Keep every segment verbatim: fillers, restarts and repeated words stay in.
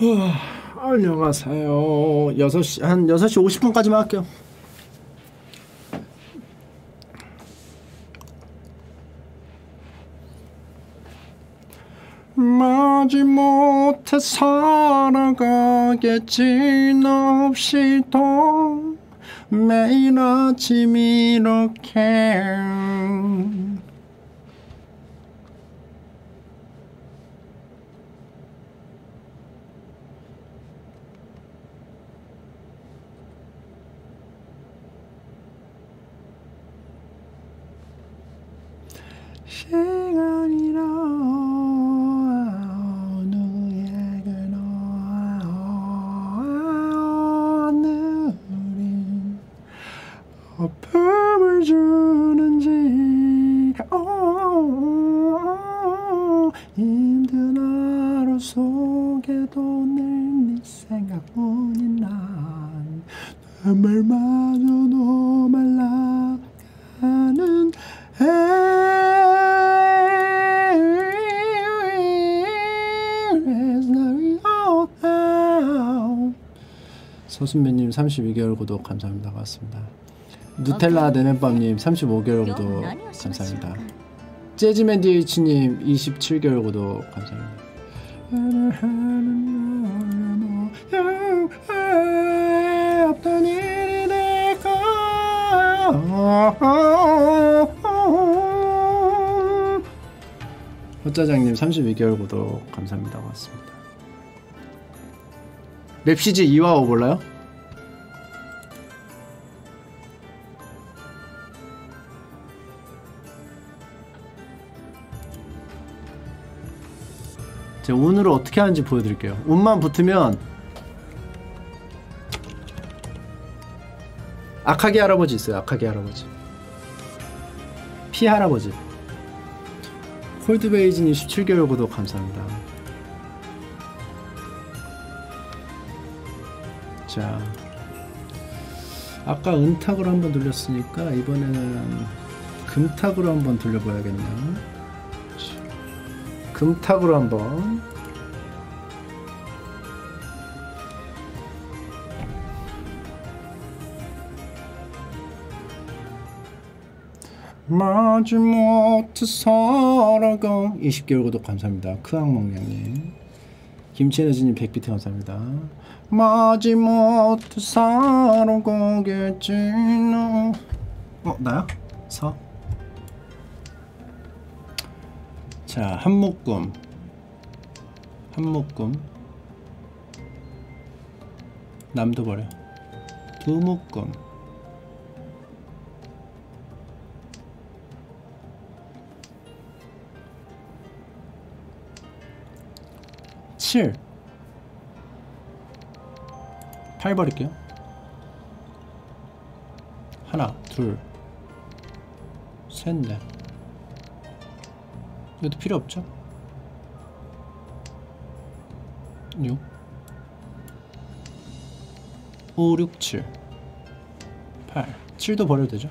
어, 안녕하세요. 여섯 시, 한 여섯 시 오십 분까지만 할게요. 마지못해 살아가겠지 너 없이도 매일 아침 이렇게 시간이라 누구에게나 오늘은 아픔을 주는지 힘든 하루 속에도 늘 네 생각뿐인 난 눈물마저도 말라가는 서순배님 삼십이 개월 구독 감사합니다. 반갑습니다. 누텔라 네넷밤님 삼십오 개월 구독 감사합니다. 재즈맨디에이치님 이십칠 개월 구독 감사합니다. 없던 일이 내가 호짜장님 삼십이 개월 구독 감사합니다. 고맙습니다. 맵시즈 이와 오 몰라요? 제가 운으로 어떻게 하는지 보여드릴게요. 운만 붙으면 악하게 할아버지 있어요. 악하게 할아버지 피 할아버지. 콜드베이지님 십칠 개월 구독 감사합니다. 자, 아까 은탁으로 한번 돌렸으니까 이번에는 금탁으로 한번 돌려봐야겠네요. 금탁으로 한번. 마지못해 살아가 이십 개월 구독 감사합니다. 크악몽냥님. 김치에너지님 백 비트 감사합니다. 마지못해 살아가겠지 너. 어? 나야? 서? 자, 한 묶음 한 묶음 남도 버려. 두 묶음 칠 팔 버릴게요. 하나 둘 셋 넷 이것도 필요 없죠? 육 오 육 칠 팔 칠도 버려도 되죠?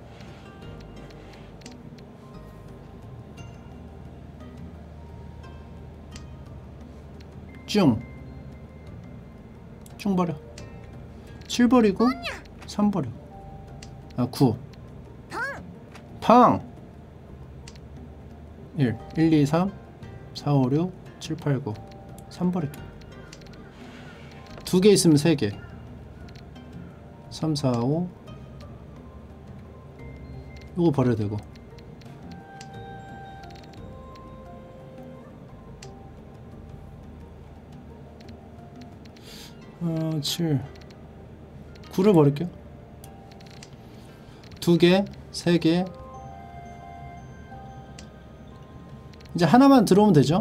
쭝 쭝 버려. 칠 버리고 삼 버려. 아 구 팡 일 일 이 삼 사 오 육 칠 팔 구 삼 버려. 두 개 있으면 세 개. 삼 사 오 이거 버려야 되고. 어, 칠 구를 버릴게요. 두 개, 세 개. 이제 하나만 들어오면 되죠?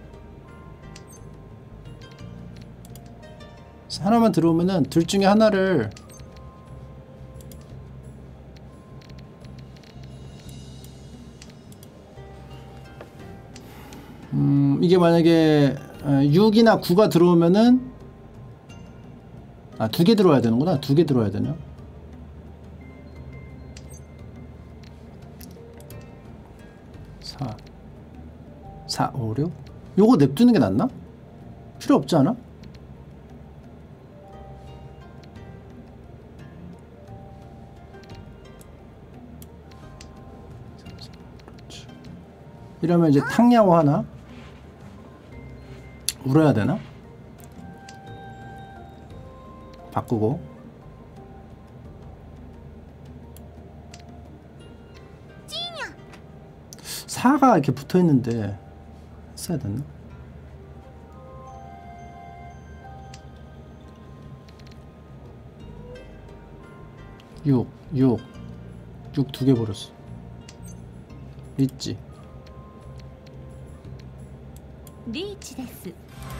하나만 들어오면은 둘 중에 하나를 음, 이게 만약에 육이나 구가 들어오면은 아, 두 개 들어와야 되는구나. 두 개 들어와야 되냐? 사, 사, 오, 육? 요거 냅두는 게 낫나? 필요 없지 않아? 이러면 이제 탕야오 하나? 울어야 되나? 바꾸고 사가 이렇게 붙어있는데 써야 되나? 육, 육, 육 두 개 버렸어. 있지. 리치 데스.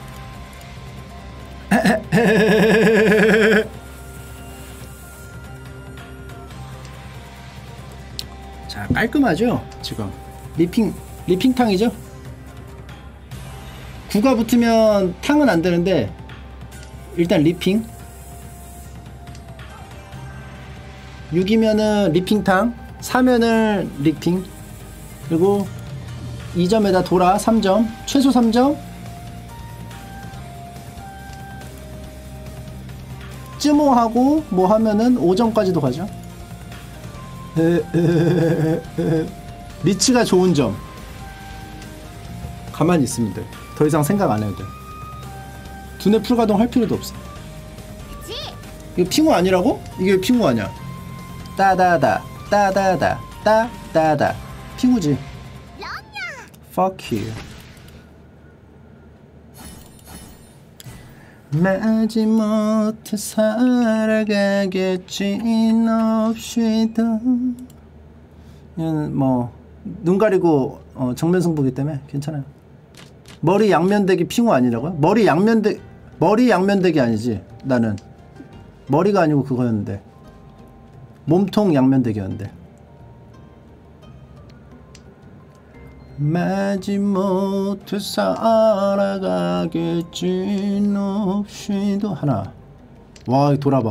자, 깔끔하죠? 지금 리핑, 리핑탕이죠? 구가 붙으면 탕은 안 되는데 일단 리핑. 육이면은 리핑탕, 사면은 리핑, 그리고 이 점에다 돌아 삼 점, 최소 삼 점, 쯔모하고 뭐 하면은 오 점까지도 가죠. 리치가 좋은 점. 가만히 있으면 돼. 더 이상 생각 안 해도 돼. 두뇌 풀가동 할 필요도 없어. 이거 핑우 아니라고? 이게 핑우 아니야. 따다다 따다다 따다다 핑우지. Fuck you. 마지못해 살아가겠지 너 없이도. 이건 뭐 눈 가리고 어, 정면 승부기 때문에 괜찮아요. 머리 양면대기 핑우 아니라고요? 머리 양면대 머리 양면대기 아니지. 나는 머리가 아니고 그거였는데 몸통 양면대기였는데. 마지못해 살아가겠지 너 없이도. 하나. 와, 이거 돌아봐.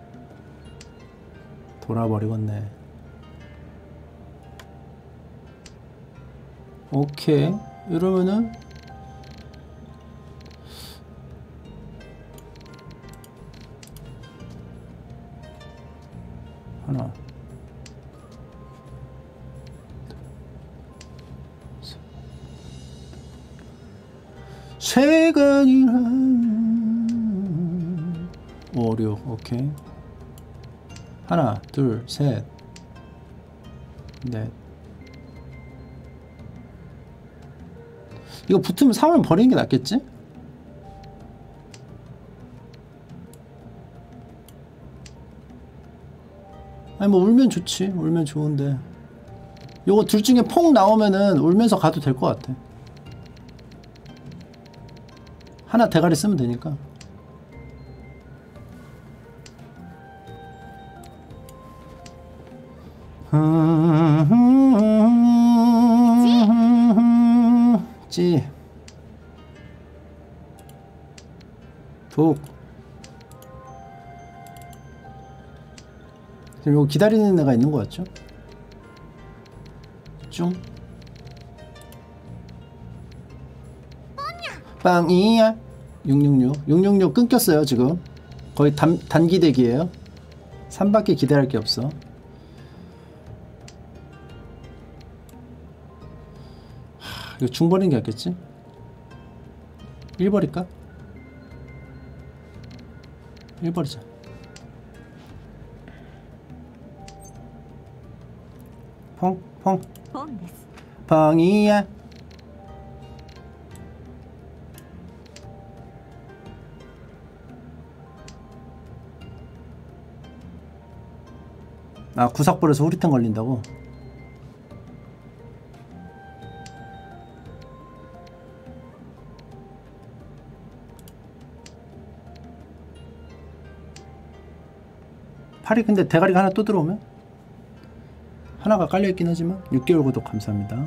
돌아버리겠네. 오케이. 이러면은 하나, 세간이란 오류. 오케이. 하나, 둘, 셋, 넷. 이거 붙으면 삼을 버리는 게 낫겠지? 아니 뭐 울면 좋지. 울면 좋은데 요거 둘 중에 퐁 나오면은 울면서 가도 될 것 같아. 하나 대가리 쓰면 되니까. 찌 독. 지금 이거 기다리는 애가 있는 것 같죠? 쭉 빵이야. 육육육 육육육 끊겼어요. 지금 거의 단, 단기대기예요. 삼 바퀴 기다릴 게 없어. 하, 이거 중 버리는 게 낫겠지? 일 버릴까? 일 버리자. 펑, 펑. 펑이야. 아, 구삭볼에서 후리탄 걸린다고? 팔이 근데 대가리가 하나 또 들어오면? 하나가 깔려있긴 하지만 육 개월 구독 감사합니다.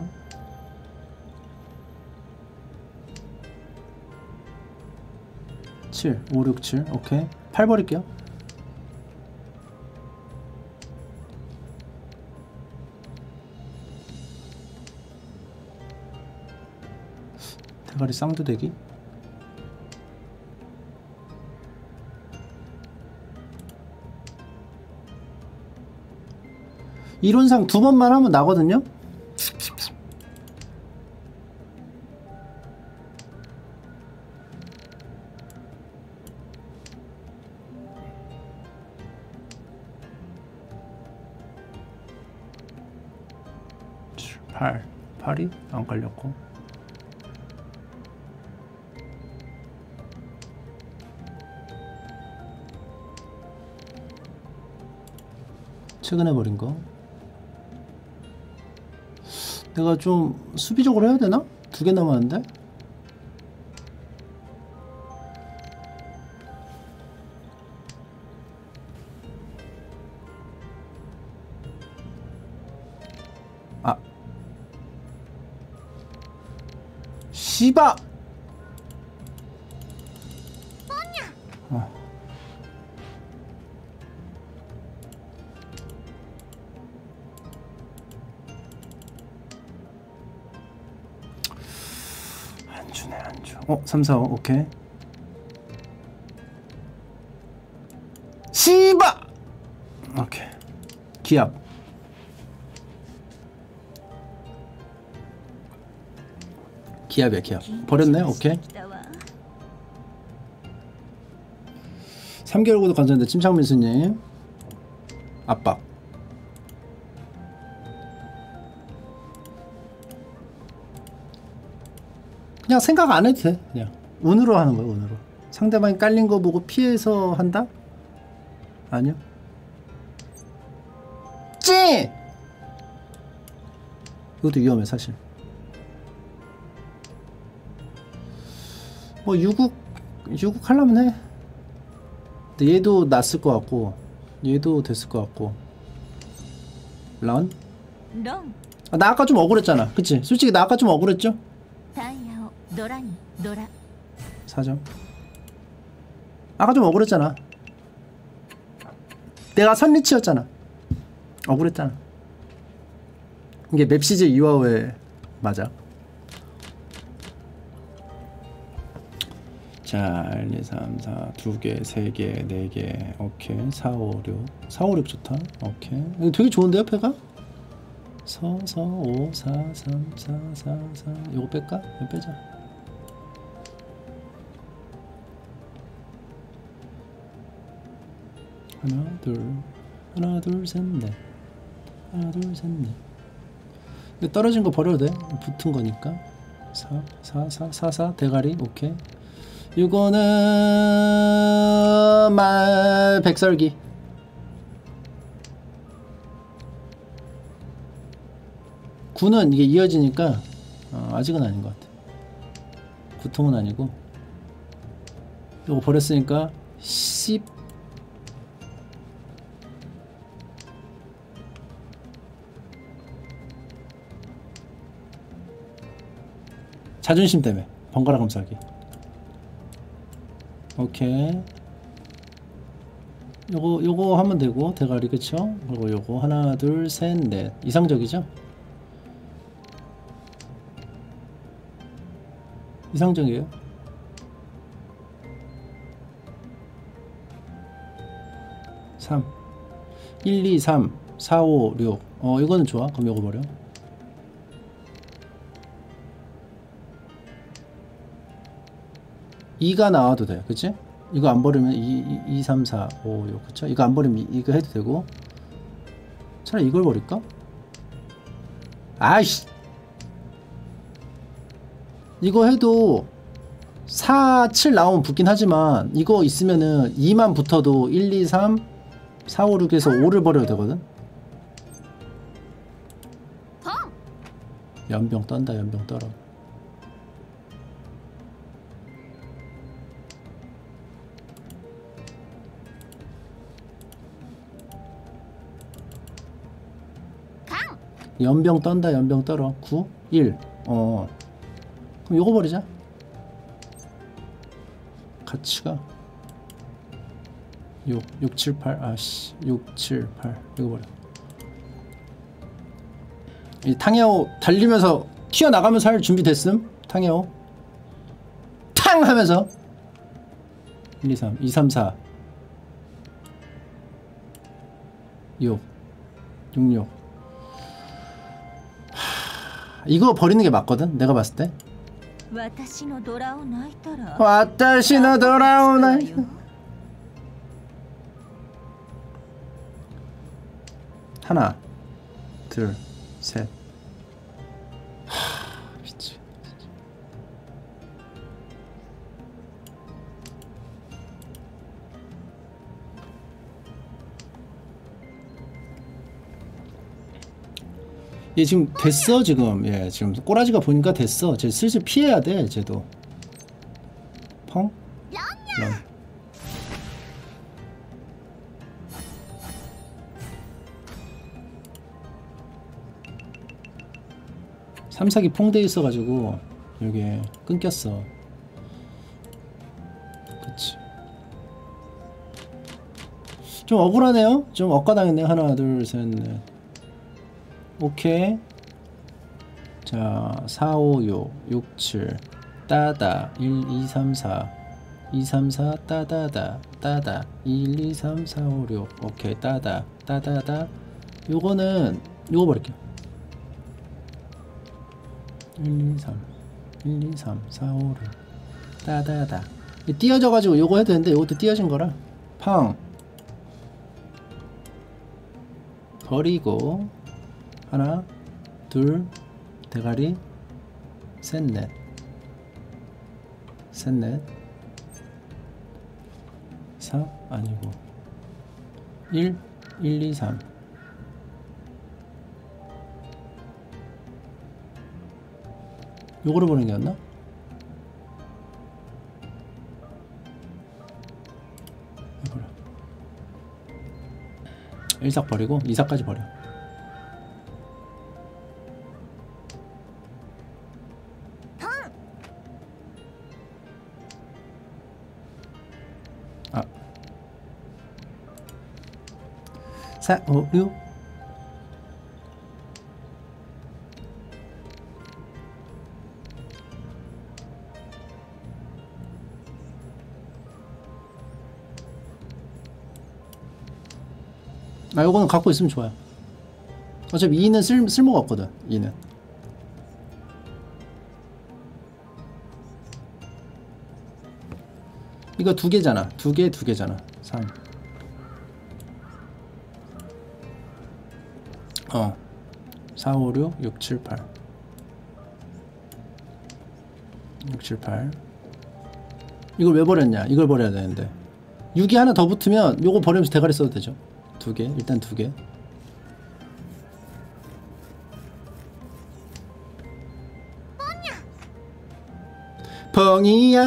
칠, 오, 육, 칠. 오케이. 팔 버릴게요. 대가리 쌍두대기. 이론상 두 번만 하면 나거든요? 팔. 팔이 안 깔렸고. 최근에 버린 거. 내가 좀 수비적으로 해야 되나? 두 개 남았는데? 아. 씨바! 어. 안 주네, 안 줘. 어, 삼, 사, 오, 오케이. 씨바! 오케이. 기압. 기압이야, 기압. 버렸네, 오케이. 삼 개월 구독 감사합니다. 침착민수님. 압박. 그냥 생각 안 해도 돼. 그냥 운으로 하는 거야, 운으로. 상대방이 깔린 거 보고 피해서 한다? 아니요. 찌! 이것도 위험해, 사실. 뭐 유국 유국 하려면 해. 근데 얘도 났을 것 같고 얘도 됐을 것 같고. 런? 런. 아, 나 아까 좀 억울했잖아. 그치? 솔직히 나 아까 좀 억울했죠? 사 점. 아까 좀 억울했잖아. 내가 선리치였잖아. 억울했잖아. 이게 맵시즈 이화호에 맞아. 자, 일, 이, 삼, 사, 두 개, 세 개, 네 개, 오케이. 사, 오, 육. 사, 오, 육 좋다. 오케이. 이거 되게 좋은데요, 패가? 사, 사, 오, 사, 삼, 사, 사, 사. 이거 뺄까? 이거 빼자. 하나, 둘. 하나, 둘, 셋, 넷. 하나, 둘, 셋, 넷. 이거 떨어진 거 버려도 돼. 붙은 거니까. 사, 사, 사, 사, 사. 대가리. 오케이. 이거는 말 백설기. 구는 이게 이어지니까 어, 아직은 아닌 것 같아. 구통은 아니고. 이거 버렸으니까 십. 자존심 때문에 번갈아 감싸기. 오케이. 요거 요거 하면 되고 대가리 그쵸? 그리고 요거 하나 둘 셋 넷. 이상적이죠? 이상적이에요. 삼 일, 이, 삼, 사, 오, 육. 어 이거는 좋아. 그럼 요거 버려. 이가 나와도 돼. 그치? 이거 안 버리면 이, 이, 삼, 사, 오, 육. 그쵸? 이거 안 버리면 이거 해도 되고. 차라리 이걸 버릴까? 아이씨! 이거 해도 사, 칠 나오면 붙긴 하지만 이거 있으면은 이만 붙어도 일, 이, 삼, 사, 오, 육에서 오를 버려도 되거든? 연병 떤다, 연병 떨어. 연병 떤다, 연병 떨어. 구, 일. 어. 그럼 요거 버리자. 가치가 육, 육, 칠, 팔. 아씨. 육, 칠, 팔. 이거 버려. 이 탕야오 달리면서 튀어나가면서 할 준비 됐음? 탕야오. 탕! 하면서 일, 이, 삼, 이, 삼, 사. 육, 육, 육. 이거 버리는 게 맞거든? 내가 봤을 때. 와타시노 도라오나이. 하나, 둘, 셋, 얘 지금 됐어 지금. 예 지금 꼬라지가 보니까 됐어. 쟤 슬슬 피해야 돼 쟤도. 펑? 런. 삼삭이 퐁돼 있어가지고 여기 끊겼어. 그치. 좀 억울하네요. 좀 억까당했네. 하나 둘 셋 넷. 오케이. 자 사 오 육 육 칠 따다 일 이 삼 사 이 삼 사 따다다 따다 일 이 삼 사 오 육 오케이 따다 따다다. 요거는 요거 버릴게요. 일 이 삼 일 이 삼 사 오 육 따다다. 띄어져가지고 요거 해도 되는데 요것도 띄어진 거라 팡 버리고 하나 둘 대가리 셋넷 셋넷 사 아니고 일 일 이 삼 요거를 보는 게 였나? 이거를 일삭 버리고 이삭까지 버려. 아 사, 오, 육 아 요거는 갖고 있으면 좋아요. 어차피 이는 쓸, 쓸모가 없거든. 이는 이거 두 개잖아. 두 개, 두 개잖아. 삼 어 사, 오, 육, 육, 칠, 팔 육, 칠, 팔 이걸 왜 버렸냐? 이걸 버려야 되는데 육이 하나 더 붙으면 요거 버리면서 대가리 써도 되죠. 두 개, 일단 두 개. 펑이야.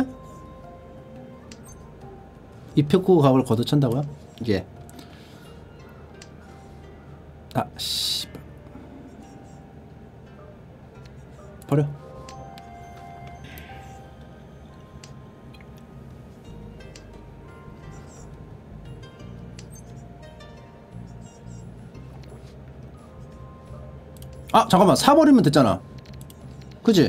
이페코 각을 걷어찬다고요? 예. 아, 씨. 버려. 아 잠깐만 사 버리면 됐잖아. 그치?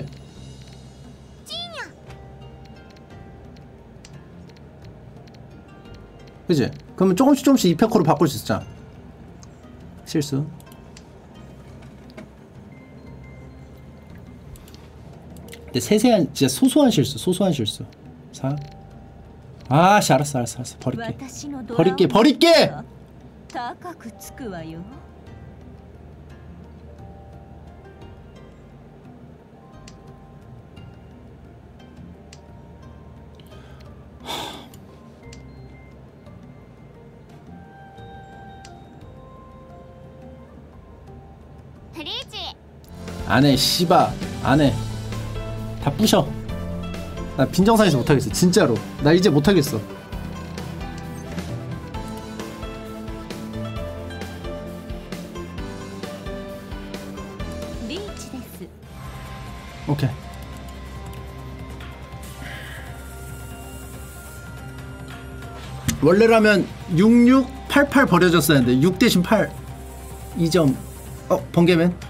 그치? 그러면 조금씩 조금씩 이페코로 바꿀 수 있잖아. 실수. 근데 세세한 진짜 소소한 실수 소소한 실수. 사 아씨 알았어 알았어 알았어 버릴게 버릴게 버릴게. 안해 씨바 안해. 다 부셔. 나 빈정상에서 못하겠어 진짜로. 나 이제 못하겠어. 오케이. 원래라면 육육 팔팔 버려졌었는데 육 대신 팔 이 점. 어 번개맨.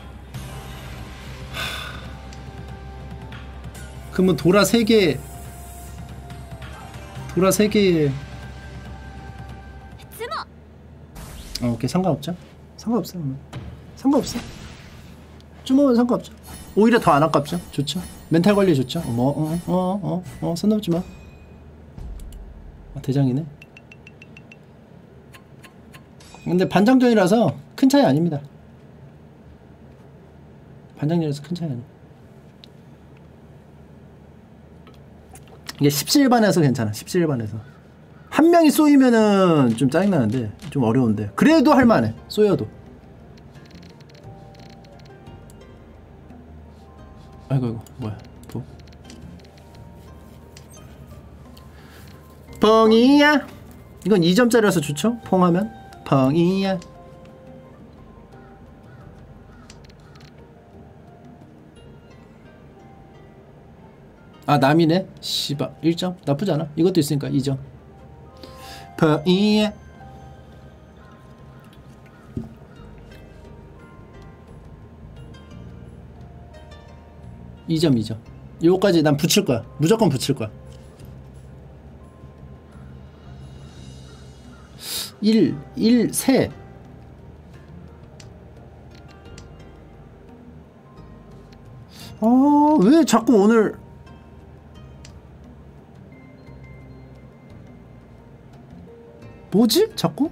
그러면 도라 세 개 도라 세 개에 어, 오케이 상관없죠. 상관없어. 상관없어. 쭈먹으면 상관없죠. 오히려 더 안 아깝죠. 좋죠. 멘탈 관리 좋죠. 뭐 어어어어 어, 어, 손 넘지 마. 아, 대장이네. 근데 반장전이라서 큰 차이 아닙니다. 반장전이라서 큰 차이 아니야. 이게 십칠 반에서 괜찮아. 십칠 반에서 한 명이 쏘이면은 좀 짜증나는데 좀 어려운데 그래도 할만해. 쏘여도 펑이야. 이건 이 점짜리라서 좋죠? 펑하면 펑이야. 아 남이네? 씨발 일 점? 나쁘지 않아. 이것도 있으니까 이 점. 펑이야. 이 점 이 점. 요거까지 난 붙일 거야. 무조건 붙일 거야. 일, 일, 세. 아, 왜 자꾸 오늘 뭐지? 자꾸?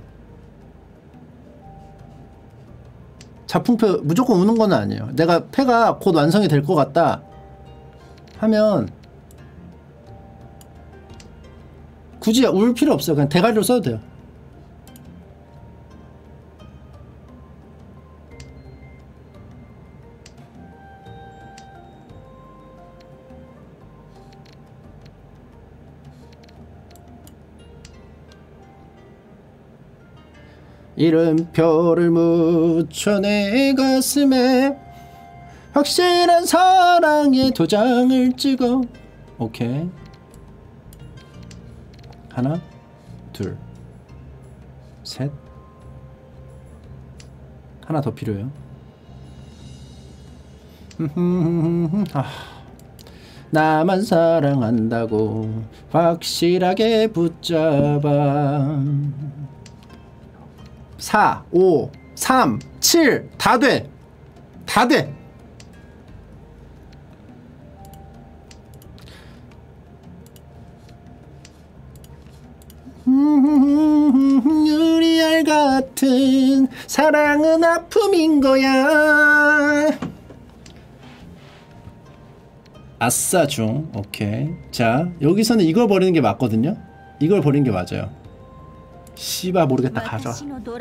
자풍패 무조건 우는 건 아니에요. 내가 패가 곧 완성이 될 것 같다 하면 굳이 울 필요 없어요. 그냥 대가리로 써도 돼요. 이름표를 묻혀 내 가슴에 확실한 사랑의 도장을 찍어. 오케이. 하나 둘 셋. 하나 더 필요해요. 아, 나만 사랑한다고 확실하게 붙잡아. 사, 오, 삼, 칠. 다 돼. 다 돼. 유리알 같은 사랑은 아픔인 거야. 아싸 중. 오케이. 자, 여기서는 이걸 버리는 게 맞거든요. 이걸 버리는 게 맞아요. 씨바 모르겠다. 가져와.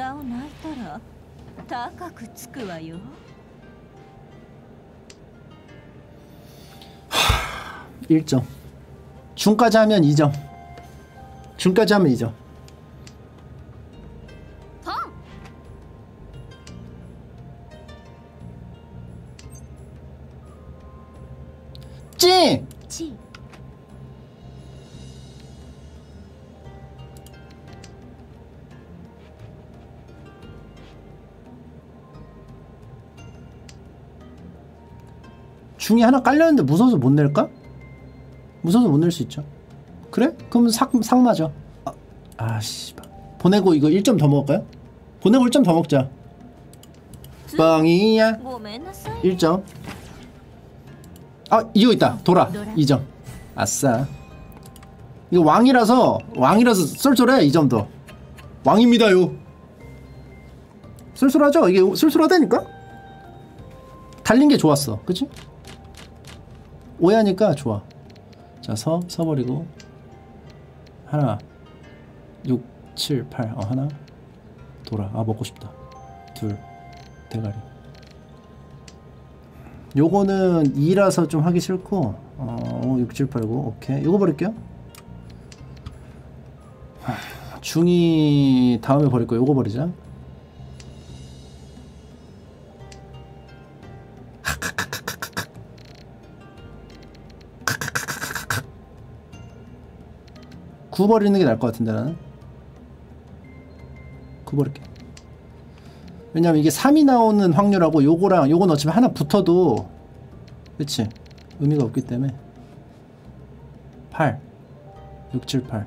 일 점. 중까지 하면 이 점. 중까지 하면 이 점. 찡! 지. 중이 하나 깔렸는데 무서워서 못 낼까? 무서워서 못 낼 수 있죠. 그래? 그럼 삭, 삭 맞아. 아, 아 씨발. 보내고 이거 일 점 더 먹을까요? 보내고 일 점 더 먹자. 뻥이야. 일 점. 아 이거 있다. 돌아. 이 점. 아싸. 이거 왕이라서 왕이라서 쏠쏠해. 이 점도 왕입니다요. 쏠쏠하죠? 이게 쏠쏠하다니까? 달린 게 좋았어. 그치? 오야니까 좋아. 자, 서, 서버리고 하나 육, 칠, 팔. 어, 하나 돌아. 아 먹고 싶다. 둘 대가리. 요거는 이라서 좀 하기 싫고 어, 육, 칠, 팔, 구. 오케이. 요거 버릴게요. 중이 다음에 버릴 거야. 요거 버리자. 구 버리는 게 나을 것 같은데 나는. 구 버릴게. 왜냐면 이게 삼이 나오는 확률하고 요거랑 요거 넣치면 하나 붙어도 그치 의미가 없기 때문에. 팔 육, 칠, 팔.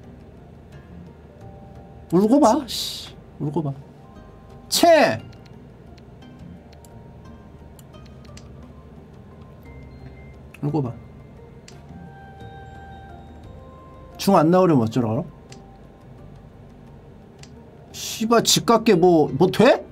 울고 봐. 씨, 울고 봐. 채. 울고 봐. 중 안 나오려면 어쩌라 그럼? 씨발 집값게 뭐 뭐 돼?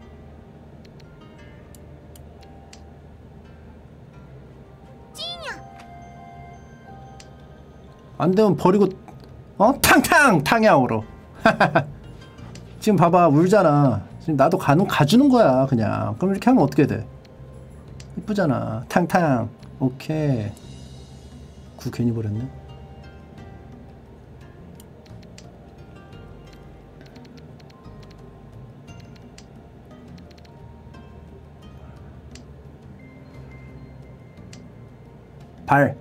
안 되면 버리고 어? 탕탕! 탕야오로. 지금 봐봐 울잖아. 지금 나도 가는 가주는 거야 그냥. 그럼 이렇게 하면 어떻게 돼? 이쁘잖아. 탕탕. 오케이. 구 괜히 버렸네. 발.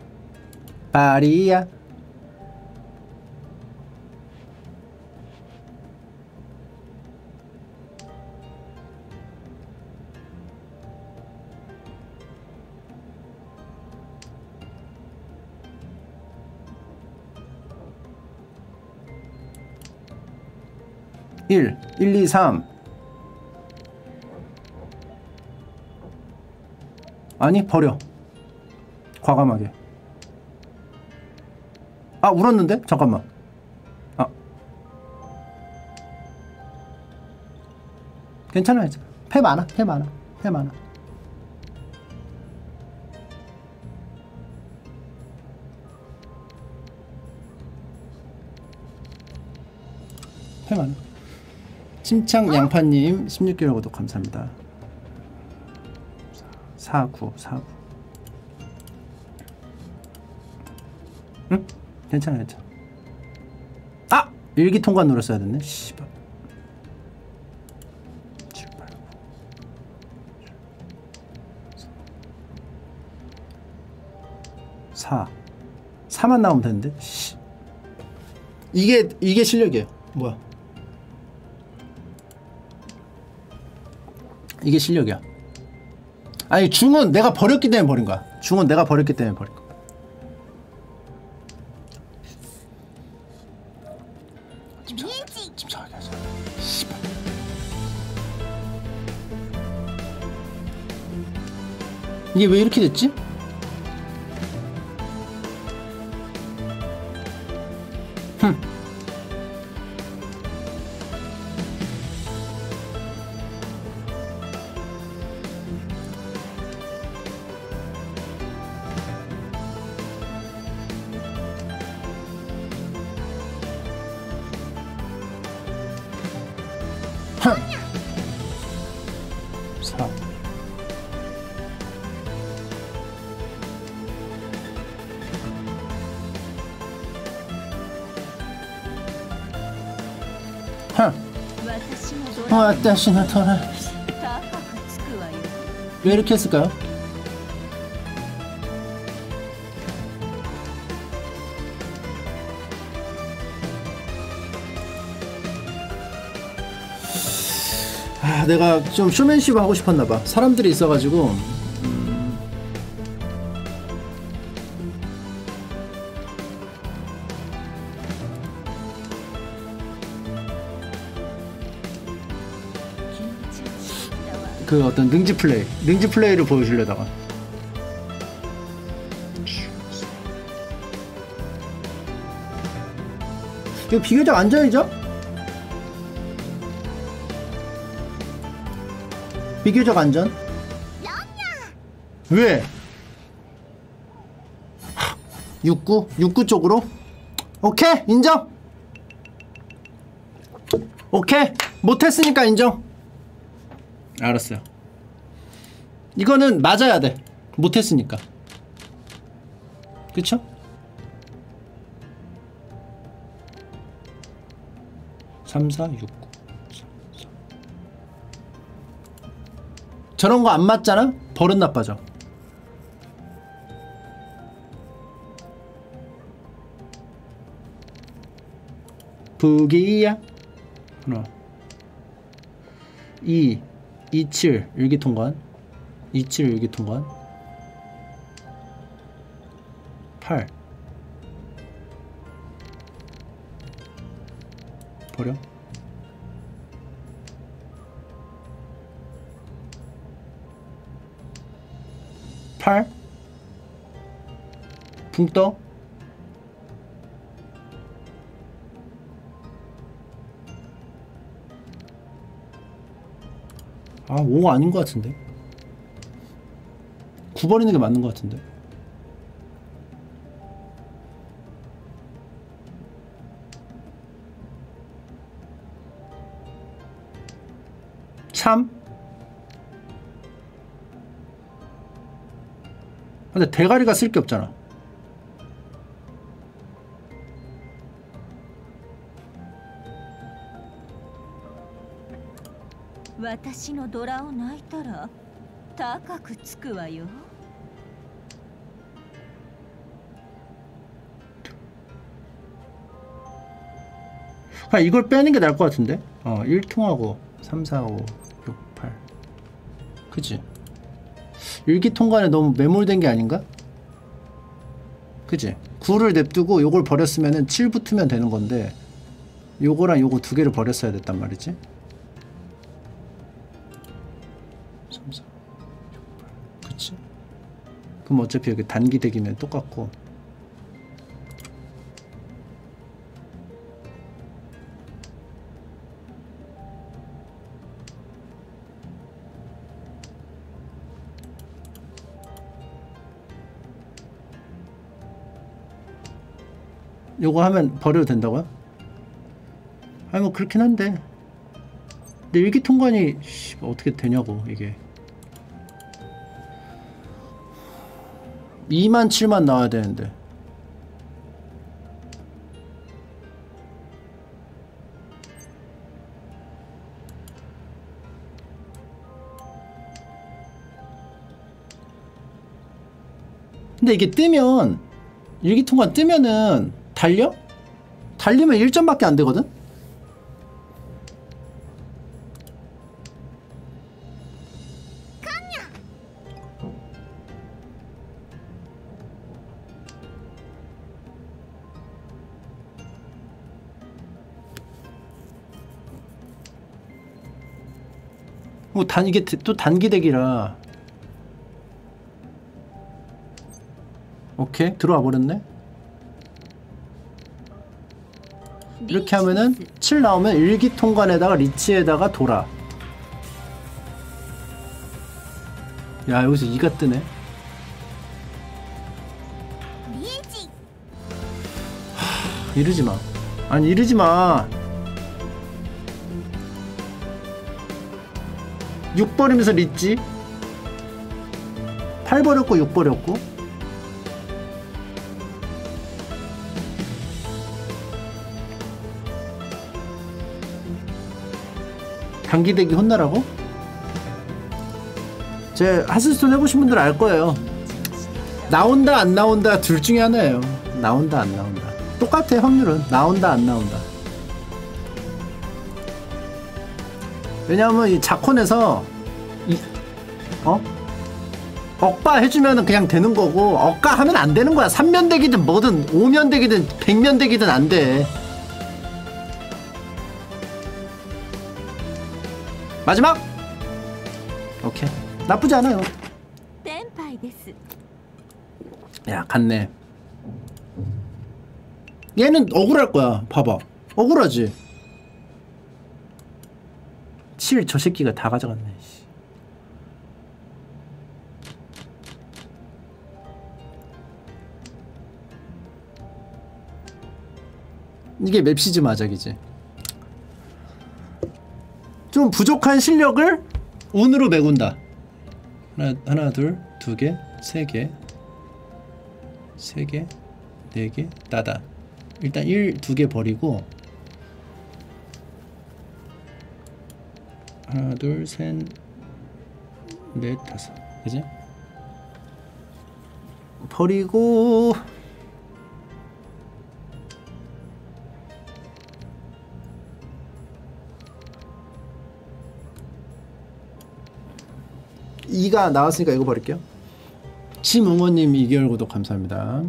발이야. 일, 일, 이, 삼. 아니, 버려. 과감하게. 아, 울었는데? 잠깐만. 아. 괜찮아, 이제. 패 많아, 패 많아, 패 많아. 패 많아. 침착 양파님 십육 개월 구독 감사합니다. 사구 사구. 응? 괜찮아 괜찮아. 아! 일기 통과 눌렀어야 됐네. 씨발. 칠, 팔, 구. 사. 사만 나오면 되는데. 씨. 이게 이게 실력이에요. 뭐야? 이게 실력이야. 아니 중은 내가 버렸기 때문에 버린 거야. 중은 내가 버렸기 때문에 버린 거야. 침착하게, 침착하게 하자. 씨발. 이게 왜 이렇게 됐지? 흠. 사. 하. 와타시노 토라. 왜 이렇게 했을까요? 아, 내가 좀 쇼맨십 하고 싶었나봐. 사람들이 있어가지고. 음... 그 어떤 능지 플레이, 능지 플레이를 보여주려다가. 이거 비교적 안전이죠? 비교적 안전? 왜? 육구? 육구 쪽으로? 오케이! 인정! 오케이! 못했으니까 인정! 알았어요. 이거는 맞아야 돼. 못했으니까. 그쵸? 삼, 사, 육, 구. 저런 거 안 맞잖아? 버릇 나빠져. 부기야. 하나. 이, 이칠 일기통관. 이칠 일기통관. 팔. 버려. 팔. 붕떠. 아, 오가 아닌 것 같은데. 구 버리는 게 맞는 것 같은데. 삼. 근데 대가리가 쓸 게 없잖아. 私のドラを泣いたら高くつくわよ。 아, 이걸 빼는 게 나을 것 같은데? 어, 일 통하고 삼, 사, 오, 육, 팔. 그치? 일기통관에 너무 매몰된 게 아닌가? 그치? 구를 냅두고 요걸 버렸으면은 칠 붙으면 되는 건데 요거랑 요거 두 개를 버렸어야 됐단 말이지. 삼, 사, 육, 팔. 그치? 그럼 어차피 여기 단기대기면 똑같고. 요거 하면 버려도 된다고요? 아니 뭐 그렇긴 한데 근데 일기통관이 씨, 어떻게 되냐고 이게 이만 칠만 나와야 되는데 근데 이게 뜨면 일기통관 뜨면은 달려? 달리면 일 점밖에 안 되거든? 뭐 단 이게 또 단기대기라. 오케이 들어와 버렸네. 이렇게 하면은 칠 나오면 일기통관에다가 리치에다가 돌아. 야 여기서 이가 뜨네. 하, 이러지마. 아니 이러지마. 육 버리면서 리치 팔 버렸고 육 버렸고 단기대기 혼나라고? 제 하스스톤 해보신 분들 알 거예요. 나온다 안 나온다 둘 중에 하나예요. 나온다 안 나온다 똑같아. 확률은 나온다 안 나온다. 왜냐하면 이 자콘에서 이, 어? 억바 해주면 그냥 되는 거고 억가 하면 안 되는 거야. 삼면대기든 뭐든 오면대기든 백면대기든 안 돼. 마지막! 오케이 나쁘지 않아요. 야 갔네. 얘는 억울할 거야. 봐봐 억울하지. 칠 저 새끼가 다 가져갔네. 이게 맵시즈 마작이지. 좀 부족한 실력을 운으로 메군다. 하나, 하나, 둘, 두 개, 세 개, 세 개, 네 개, 따다. 일단 일, 두 개 버리고 하나, 둘, 셋, 넷, 다섯. 그지? 버리고 이가 나왔으니까 이거 버릴게요. 심응원님 이 개월 구독 감사합니다.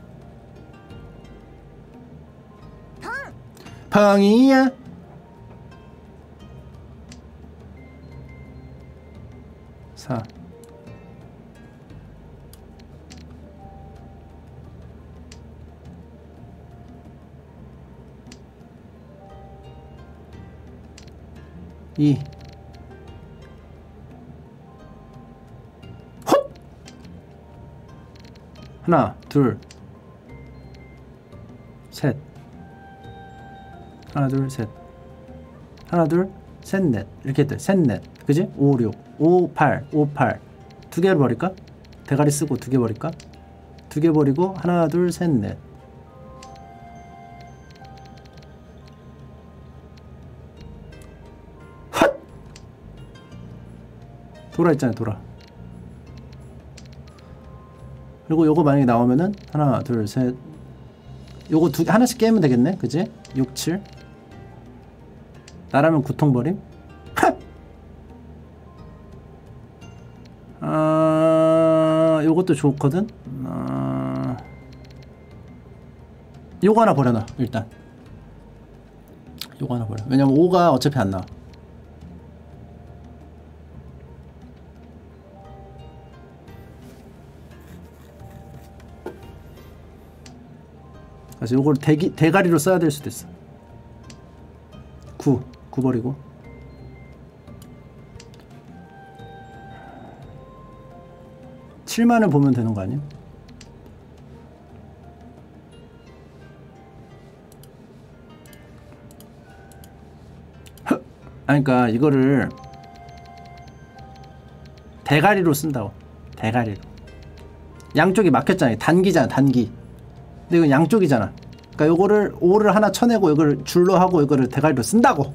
펑이야 사 이 하나, 둘, 셋. 하나, 둘, 셋. 하나, 둘, 셋, 넷. 이렇게 돼. 셋, 넷. 그지? 오, 육. 오, 팔. 오, 팔. 두 개를 버릴까? 대가리 쓰고 두 개 버릴까? 두 개 버리고 하나, 둘, 셋, 넷. 핫! 돌아 있잖아, 돌아. 그리고 요거 만약에 나오면은 하나 둘 셋 요거 두 하나씩 깨면 되겠네. 그지? 육, 칠 나라면 구통버림? 아, 요것도 좋거든? 아, 요거 하나 버려놔, 일단. 요거 하나 버려. 왜냐면 오가 어차피 안 나와. 그래서 요걸 대기, 대가리로 써야 될 수도 있어. 구, 구 버리고. 칠만을 보면 되는 거 아니야? 아니, 그러니까 이거를 대가리로 쓴다고. 대가리로. 양쪽이 막혔잖아요. 단기잖아, 단기. 근데 이건 양쪽이잖아. 그러니까 요거를 오를 하나 쳐내고 이걸 줄로 하고 이거를 대가리로 쓴다고.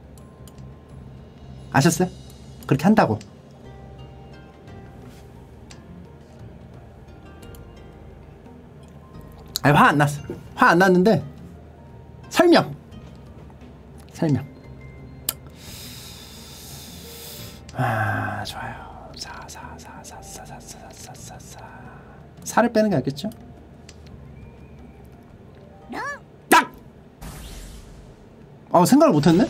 아셨어요? 그렇게 한다고. 아니, 화 안 났어. 화 안 났는데 설명. 설명. 아, 좋아요. 사, 사, 사, 사, 사, 사, 사, 사, 사, 사. 살을 빼는 게 낫겠죠? 딱! 어, 생각을 못했네?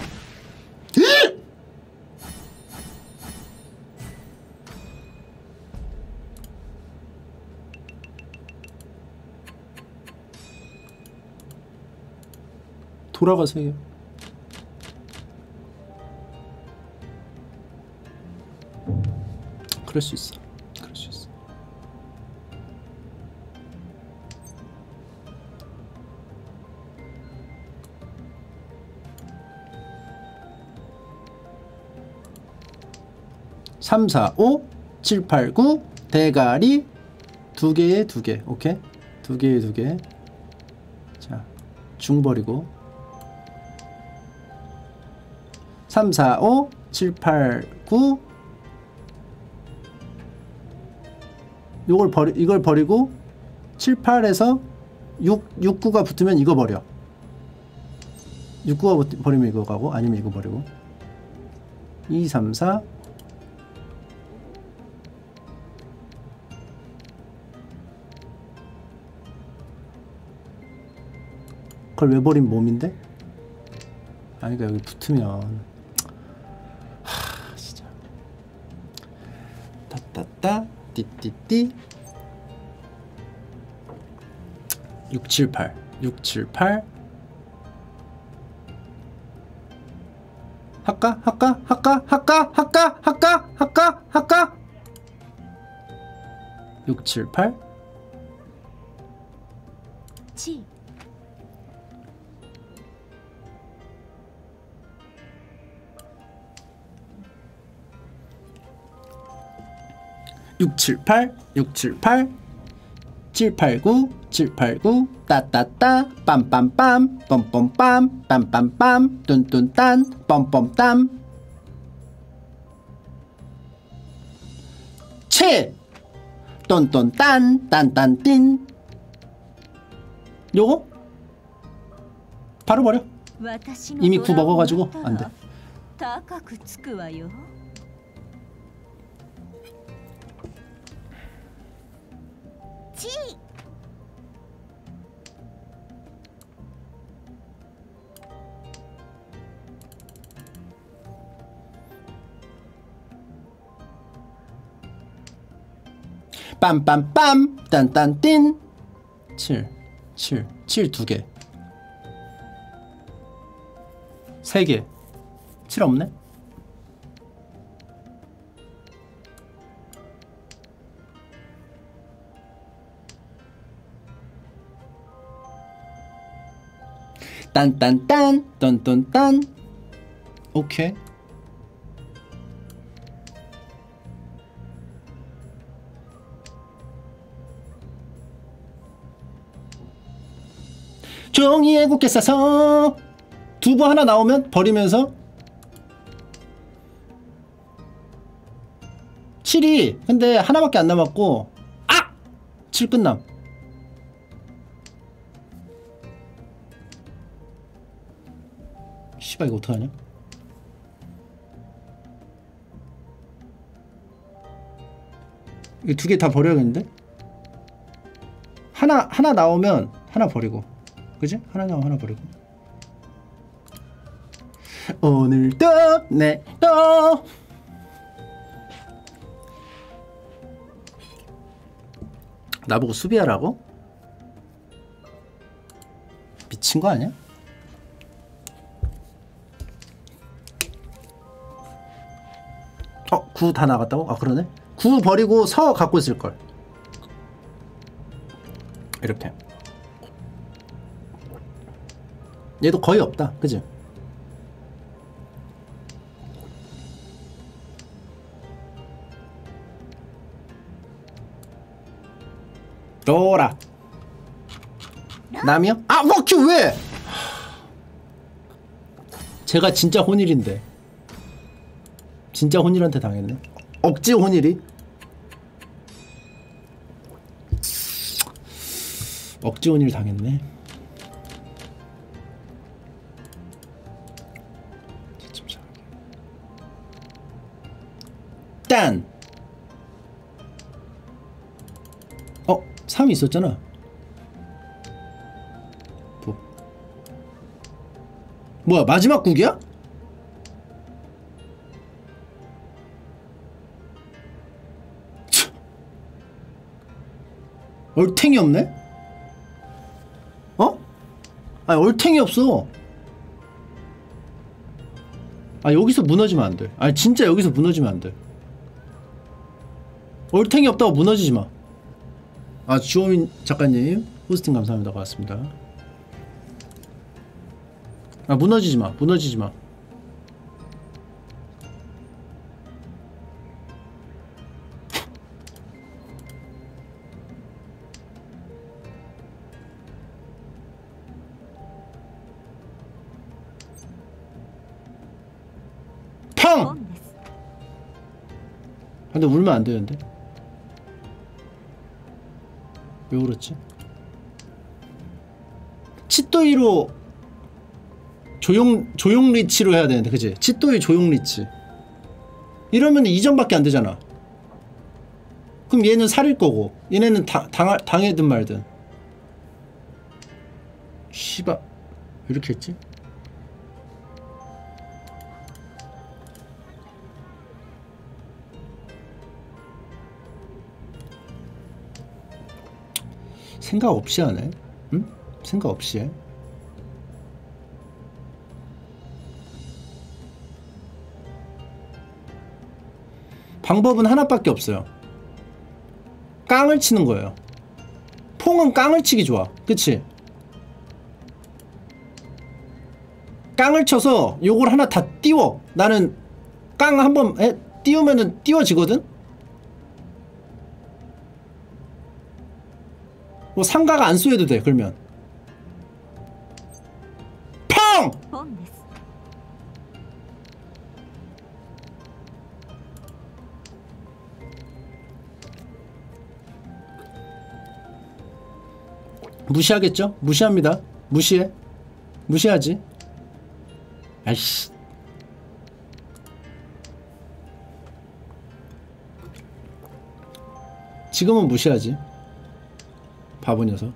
돌아가세요. 그럴 수 있어. 그럴 수 있어. 삼, 사, 오, 칠, 팔, 구 대가리 두 개에 두 개. 오케이? 두 개에 두 개. 자, 중 버리고 삼, 사, 오, 칠, 팔, 구 요걸 버리, 이걸 버리고 칠, 팔에서 육, 육, 구가 붙으면 이거 버려. 육, 구가 버리면 이거 가고 아니면 이거 버리고 이, 삼, 사 그걸 왜 버린 몸인데? 아니, 그러니까 여기 붙으면 하, 진짜 따따따 띠띠띠 육, 칠, 팔 육, 칠, 팔 할까? 할까? 할까? 할까? 할까? 할까? 할까? 할까? 육, 칠, 팔 칠 육, 칠, 팔 육, 칠, 팔 칠, 팔, 구 칠, 팔, 구 따따따 빰빰빰 뻔뻔빰 빰빰빰 뚠뚠딴 뻔뻔땀 칠 뚠뚠딴 딴딴띵 요거 바로 버려. 이미 구 먹어가지고 안돼. 빰빰빰 딴딴띵 칠, 칠, 칠 두 개 세 개 칠 없네? 딴딴딴 뚠뚠딴 오케이. 종이에 곱게 싸서 두부 하나 나오면 버리면서 칠이 근데 하나밖에 안 남았고 아! 칠 끝남. 씨발 이거 어떡하냐? 이 두 개 다 버려야겠는데? 하나 하나 나오면 하나 버리고, 그지? 하나 나오면 하나 버리고. 오늘도 내또 나보고 수비하라고? 미친 거 아니야? 어, 구 다 나갔다고? 아, 그러네. 구 버리고 서 갖고 있을걸. 이렇게. 얘도 거의 없다, 그치? 로라. 남이요? 아, 워큐 왜? 제가 진짜 혼일인데. 진짜 혼일한테 당했네. 억지 혼일이. 억지 혼일 당했네. 딴. 어, 삼이 있었잖아. 뭐. 뭐야, 마지막 국이야? 얼탱이 없네? 어? 아니, 얼탱이 없어. 아, 여기서 무너지면 안 돼. 아니, 진짜 여기서 무너지면 안 돼. 얼탱이 없다고 무너지지 마. 아, 주호민 작가님 호스팅 감사합니다. 고맙습니다. 아, 무너지지 마. 무너지지 마. 펑! 근데 울면 안 되는데. 왜 그렇지? 치또이로 조용 조용 리치로 해야 되는데, 그치? 치또이 조용 리치. 이러면 이 점밖에 안 되잖아. 그럼 얘는 살일 거고, 얘네는 당, 당, 당해든 말든. 씨발, 왜 이렇게 했지? 생각 없이 하네? 응? 생각 없이 해? 방법은 하나밖에 없어요. 깡을 치는 거예요. 퐁은 깡을 치기 좋아. 그치? 깡을 쳐서 요걸 하나 다 띄워. 나는 깡 한번 띄우면은 띄워지거든? 뭐 상가가 안 쏘여도 돼. 그러면 펑! 무시하겠죠? 무시합니다. 무시해. 무시하지. 아이씨. 지금은 무시하지. 바보 녀석.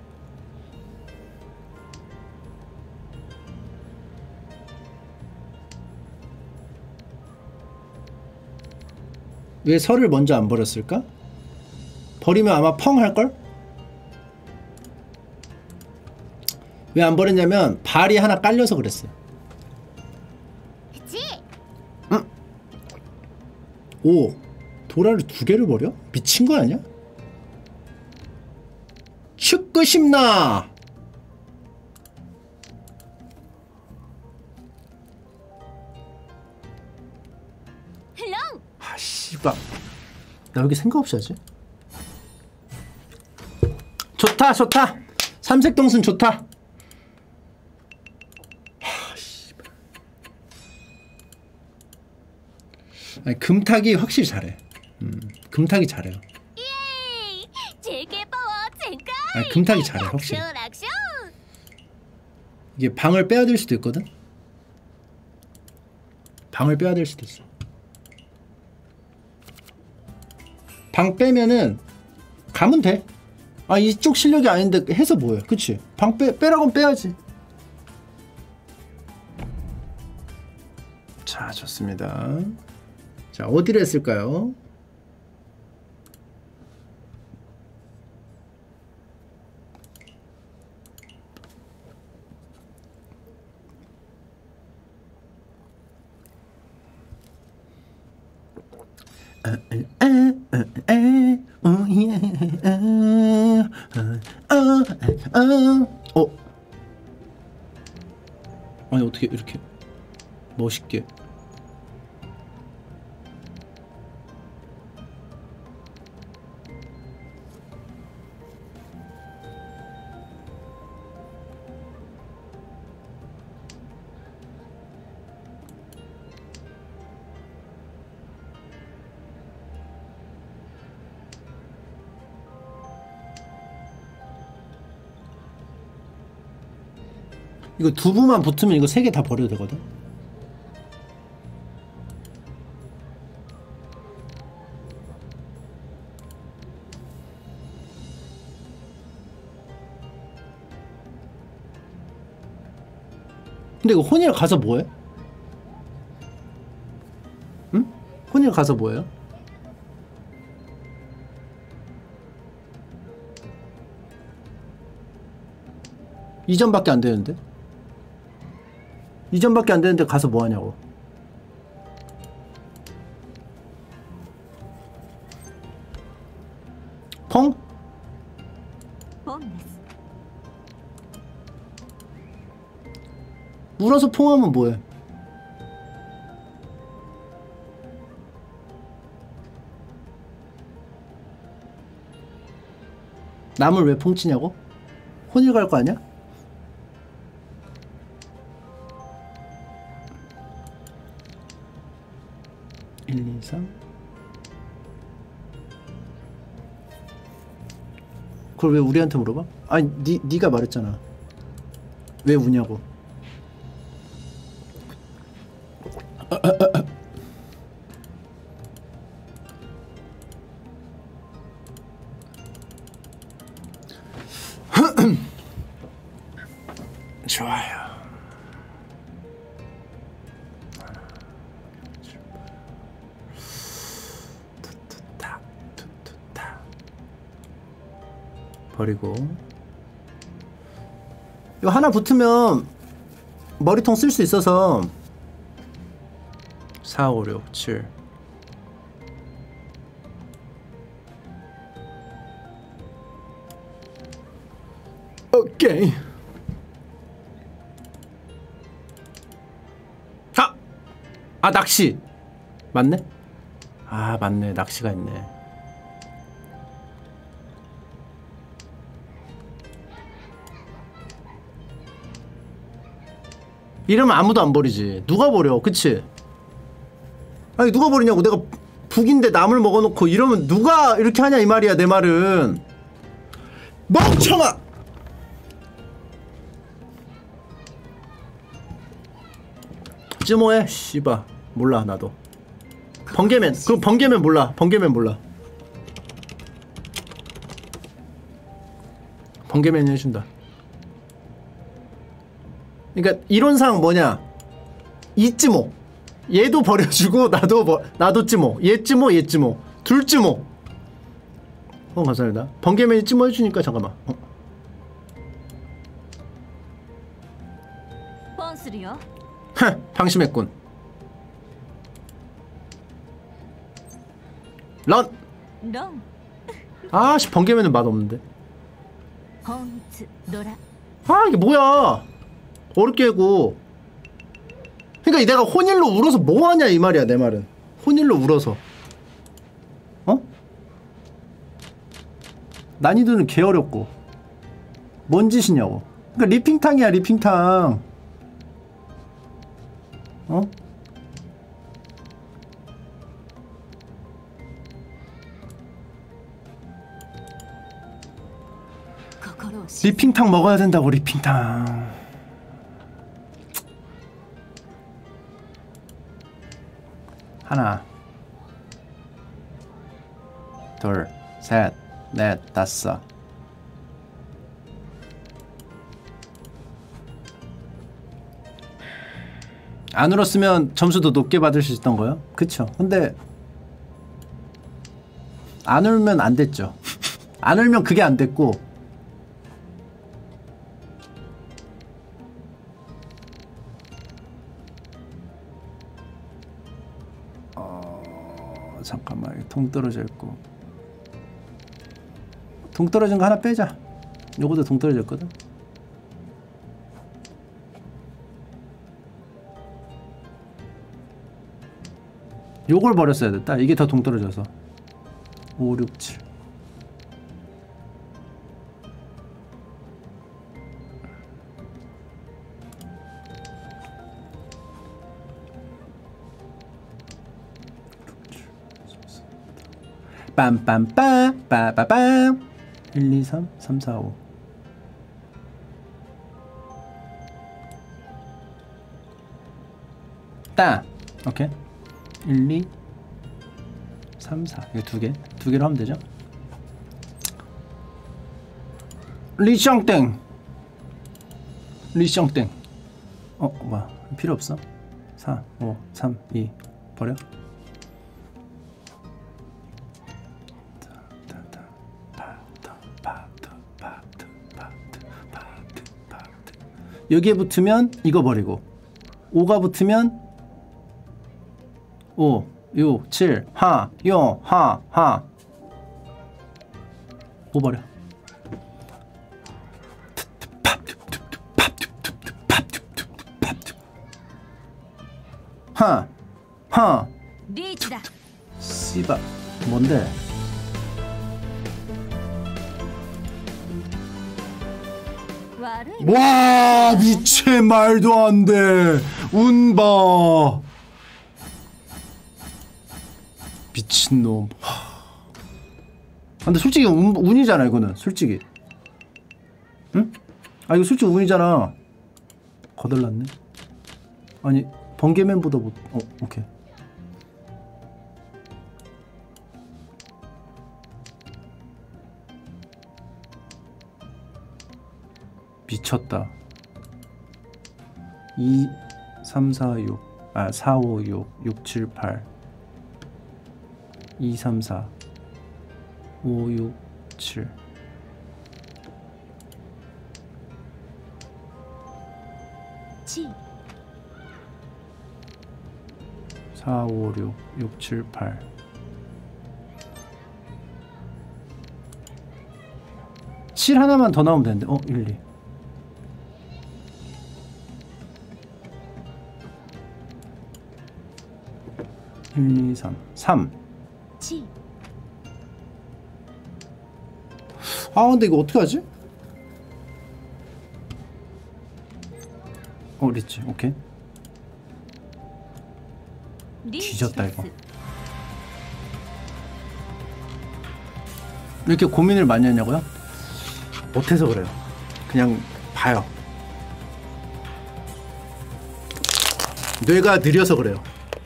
왜 설을 먼저 안 버렸을까? 버리면 아마 펑 할걸? 왜 안 버렸냐면 발이 하나 깔려서 그랬어. 응? 오, 도라를 두 개를 버려? 미친 거 아니야? 축구 심나. 아, 씨발. 나 여기 생각 없이 하지? 좋다, 좋다. 삼색동순 좋다. 하, 씨발. 아니, 금탁이 확실히 잘해. 음, 금탁이 잘해요. 아니, 금탁이 잘해, 확실히. 이게 방을 빼앗을 수도 있거든? 방을 빼앗을 수도 있어. 방 빼면은 가면 돼. 아 이쪽 실력이 아닌데 해서 뭐해. 그치? 방 빼, 빼라고는 빼야지. 자 좋습니다. 자 어디를 했을까요? 어? 아니 어떻게 이렇게 멋있게 이거 두부만 붙으면 이거 세 개 다 버려도 되거든? 근데 이거 혼일 가서 뭐해? 응? 혼일 가서 뭐해요? 이점밖에 안 되는데? 이점밖에 안 되는데 가서 뭐 하냐고. 펑? 물어서 퐁하면 뭐해? 남을 왜 퐁치냐고? 혼일 갈 거 아니야? 일, 이, 삼 그걸 왜 우리한테 물어봐? 아니 니, 니가 말했잖아. 왜 우냐고. 좋아요. 투투타 투투타 버리고 이거 하나 붙으면 머리통 쓸 수 있어서 사, 오, 육, 칠 오케이. 아! 아 낚시! 맞네? 아 맞네 낚시가 있네. 이러면 아무도 안 버리지. 누가 버려 그치? 아니 누가 버리냐고. 내가 북인데 나물 먹어놓고 이러면 누가 이렇게 하냐 이 말이야. 내 말은 멍청아! 찌모해? 씨바 몰라 나도. 번개맨 그럼 번개맨 몰라. 번개맨 몰라. 번개맨이 해준다. 그니까 이론상 뭐냐 이 찌모 얘도 버려주고 나도 버, 나도 찌모 얘 찌모 얘 찌모 둘 찌모. 어 감사합니다. 번개맨이 찌모 해주니까 잠깐만. 어. 뻔스리요. 흥 방심했군. 런! 런. 아씨 번개맨은 맛없는데. 폰츠 노라. 아 이게 뭐야 어렵게 하고. 그니까 내가 혼일로 울어서 뭐하냐 이 말이야. 내 말은 혼일로 울어서 어? 난이도는 개어렵고 뭔 짓이냐고. 그니까 리핑탕이야 리핑탕. 어? 리핑탕 먹어야 된다고. 리핑탕 하나 둘, 셋, 넷, 다섯. 안 울었으면 점수도 높게 받을 수 있던 거요? 그쵸. 근데 안 울면 안 됐죠. 안 울면 그게 안 됐고 어... 잠깐만 통 떨어져 있고 통 떨어진 거 하나 빼자. 요것도 통 떨어졌거든. 요걸 버렸어야 됐다. 이게 더 동떨어져서 오, 육, 칠. 빰빰빰 빠빠빰 일, 이, 삼, 삼, 사, 오. 따! 오케이. 일, 이, 삼, 사. 이거 두 개. 두 개로 하면 되죠? 리샹땡! 리샹땡. 어, 뭐야. 필요 없어. 사, 오, 삼, 이. 버려. 여기에 붙으면 이거 버리고 오가 붙으면 오, 육, 칠, 하, 요, 하, 하. 오 버려. 하, 하. 리치다. 씨발, 뭔데? 와, 미체 말도 안 돼. 운바. 미친놈. 근데 솔직히 운, 운이잖아 이거는. 솔직히. 응? 아 이거 솔직히 운이잖아. 거덜났네. 아니 번개맨보다 못. 어 오케이. 미쳤다. 이, 삼, 사, 육. 아 사, 오, 육. 육, 칠, 팔. 이, 삼, 사. 오, 육, 칠. 칠. 사, 오, 육. 육, 칠, 팔. 칠 하나만 더 나오면 되는데. 어, 일, 이. 일, 이, 삼. 삼. 칠. 아 근데 이거 어떡하지? 어 리치 오케이. 뒤졌다 이거. 왜 이렇게 고민을 많이 했냐고요? 못해서 그래요. 그냥 봐요. 뇌가 느려서 그래요.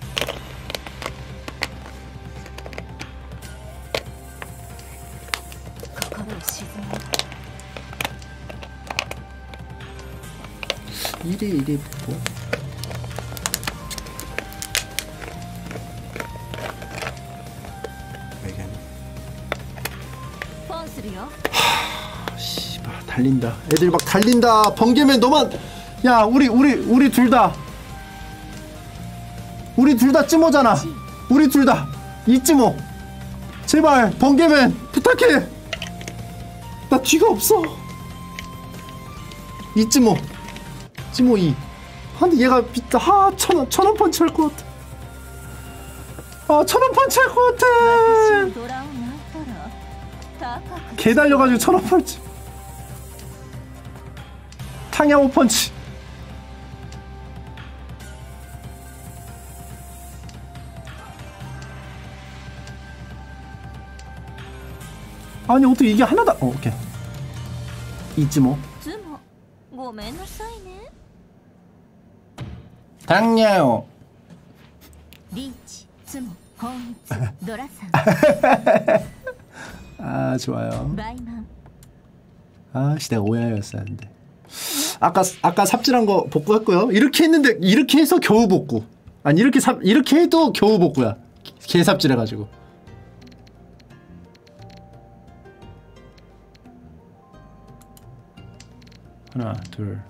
일 위 일 위 붙고 하 씨발 달린다. 애들 막 달린다. 번개맨 너만. 야 우리 우리 우리 둘다 우리 둘 다 찌모잖아. 우리 둘 다 이찌모. 제발 번개맨 부탁해. 나 뒤가 없어. 이찌모 찌모 이. 아 근데 얘가 비싸. 하 천원 천원 펀치 할 것 같아. 아 천원 펀치 할 것 같아. 개 달려가지고 천원 펀치. 탕야오 펀치. 아니 어떻게 이게 하나다. 어 오케이. 이찌모. 당야요. 리치, 쯔모, 혼츠, 노라산. 아 좋아요. バイマン 아씨 내가 오야였어야 하는데. 아까 아까 삽질한 거 복구했고요. 이렇게 했는데 이렇게 해서 겨우 복구. 아니 이렇게 삽 이렇게 해도 겨우 복구야. 개삽질해가지고. 하나 둘.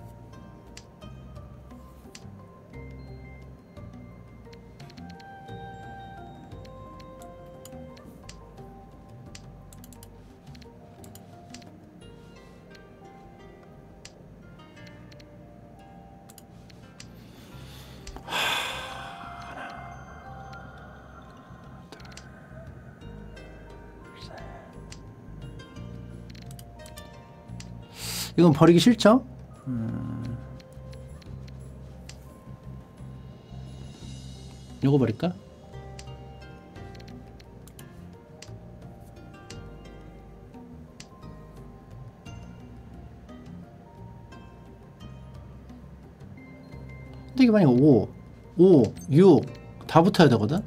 이건 버리기 싫죠? 음... 요거 버릴까? 근데 이게 만약에 오, 오, 육 다 붙어야 되거든?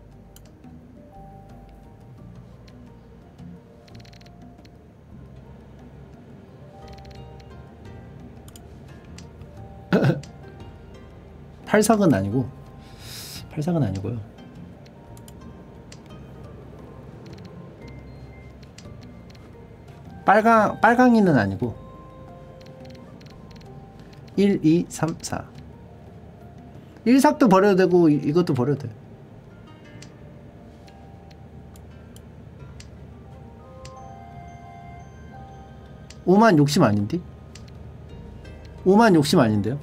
팔삭은 아니고 팔삭은 아니고요. 빨강 빨강이는 아니고 일, 이, 삼, 사. 일삭도 버려도 되고 이, 이것도 버려도 돼. 오만 욕심 아닌데? 오만 욕심 아닌데요?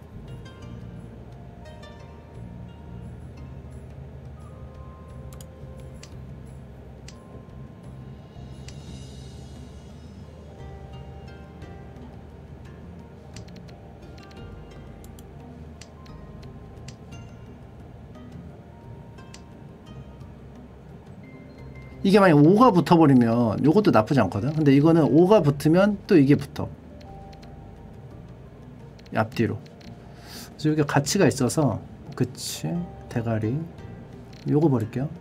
이게 만약 오가 붙어버리면 요것도 나쁘지 않거든. 근데 이거는 오가 붙으면 또 이게 붙어. 앞뒤로. 그래서 여기가 가치가 있어서. 그치. 대가리. 요거 버릴게요.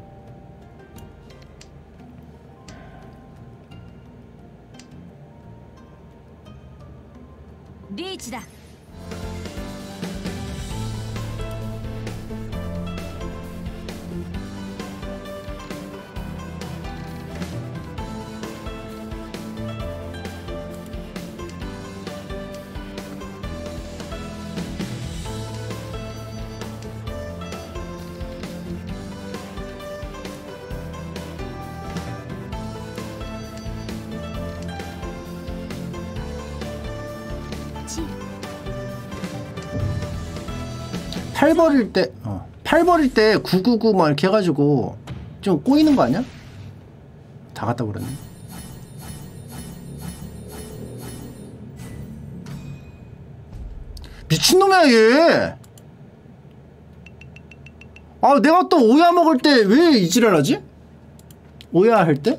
리치다. 팔 버릴 때, 어, 팔 버릴 때 구구구 막 이렇게 해가지고 좀 꼬이는 거 아니야? 다 갖다 버렸네. 미친놈이야 얘. 아 내가 또 오야 먹을 때 왜 이지랄하지? 오야 할 때?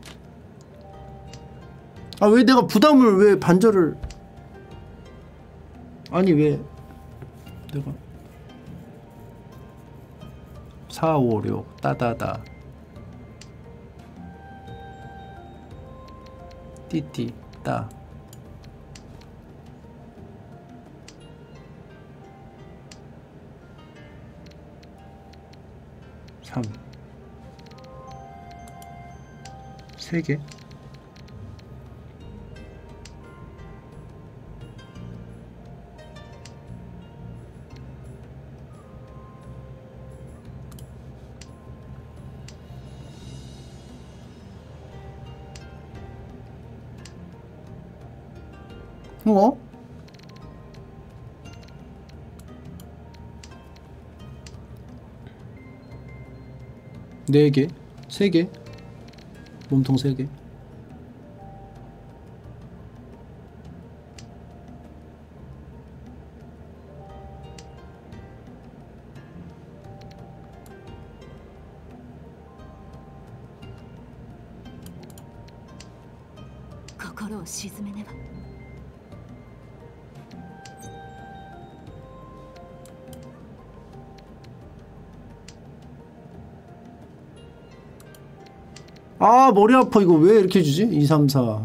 아 왜 내가 부담을 왜 반절을. 아니 왜 내가 사, 오, 육 따다다 띠띠 따 삼 세 개 어? 네 개, 세 개, 몸통 세 개. 心を沈めねば。 아 아 머리 아파. 이거 왜 이렇게 주지? 이, 삼, 사.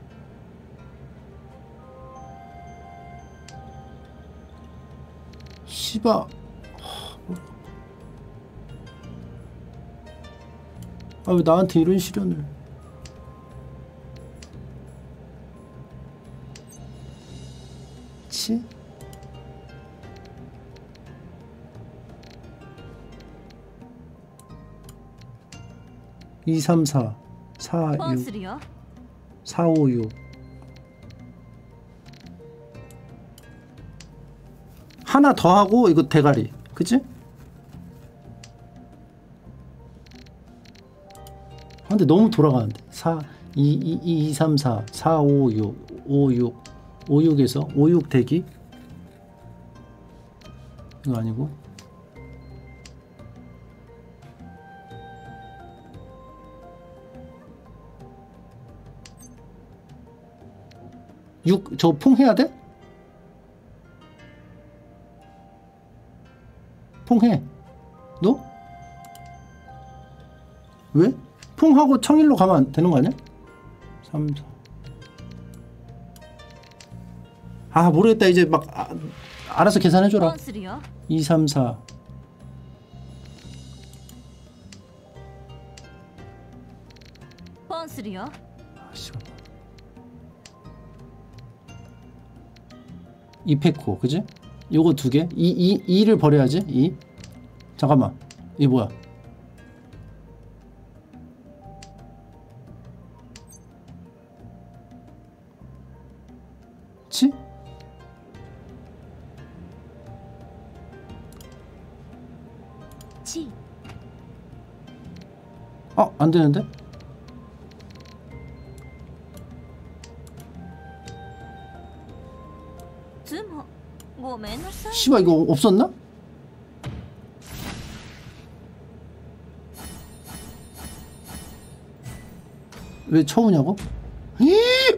씨바. 아 왜 나한테 이런 시련을. 치? 이, 삼, 사, 사, ポンす 육, るよ 사, 오, 육. 하나 더 하고 이거 대가리. 그치? 아, 근데 너무 돌아가는데. 사, 이, 이, 이, 삼, 사, 사, 오, 육, 오, 육, 오, 육에서 오, 육 대기. 이거 아니고. 육, 저 퐁 해야 돼? 퐁 해. 너? 왜? 퐁하고 청일로 가면 안 되는 거 아니야? 삼, 사. 아, 모르겠다. 이제 막, 아, 알아서 계산해줘라. ポンするよ 이, 삼, 사. ポンするよ 아, 씨발. 이 페코, 그지? 요거 두 개? 이, 이, 이를 버려야지, 이. 잠깐만. 이 뭐야? 치? 치 아, 안 되는데? 즈모 ごめんなさい 씨발, 이거 없었나? 왜 쳐오냐고? 이!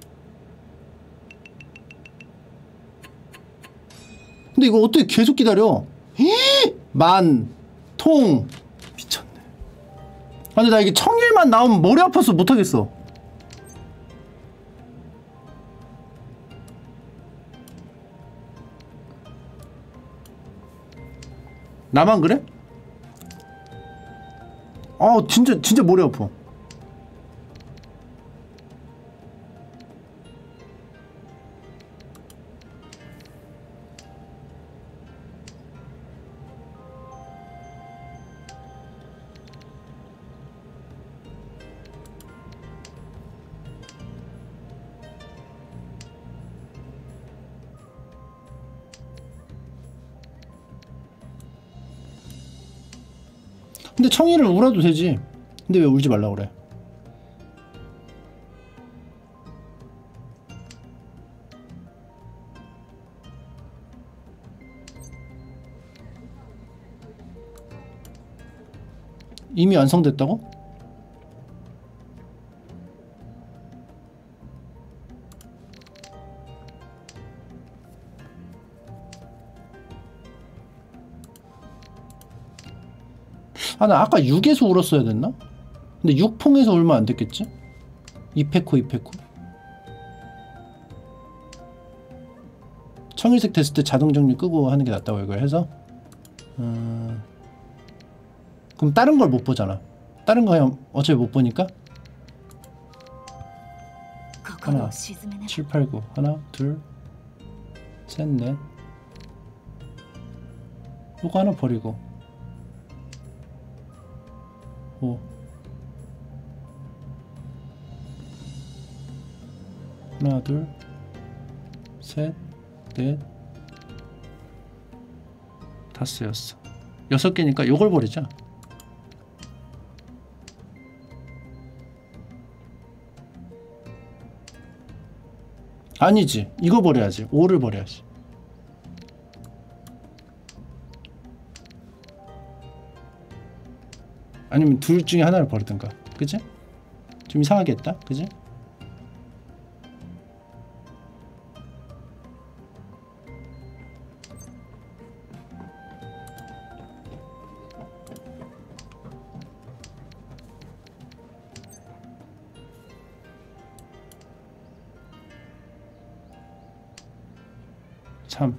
근데 이거 어떻게 계속 기다려? 이! 만, 통. 미쳤네. 아, 근데 나 이게 청일만 나오면 머리 아파서 못하겠어. 나만 그래? 아, 진짜 진짜 머리 아파. 근데 청이를 울어도 되지. 근데 왜 울지 말라 그래? 이미 완성됐다고? 아, 나 아까 육에서 울었어야 됐나? 근데 육 퐁에서 울면 안 됐겠지? 이 페코, 이 페코. 청일색 됐을 때 자동 정리 끄고 하는 게 낫다고 이걸 해서? 음... 그럼 다른 걸 못 보잖아. 다른 거 그냥 어차피 못 보니까? 하나, 칠, 팔, 구. 하나, 둘, 셋, 넷. 요거 하나 버리고. 오. 하나, 둘, 셋, 넷, 다섯, 여섯. 여섯 개니까 요걸 버리자. 아니지. 이거 버려야지. 오를 버려야지. 아니면 둘 중에 하나를 버리든가. 그치? 좀 이상하게 했다. 그치? 참.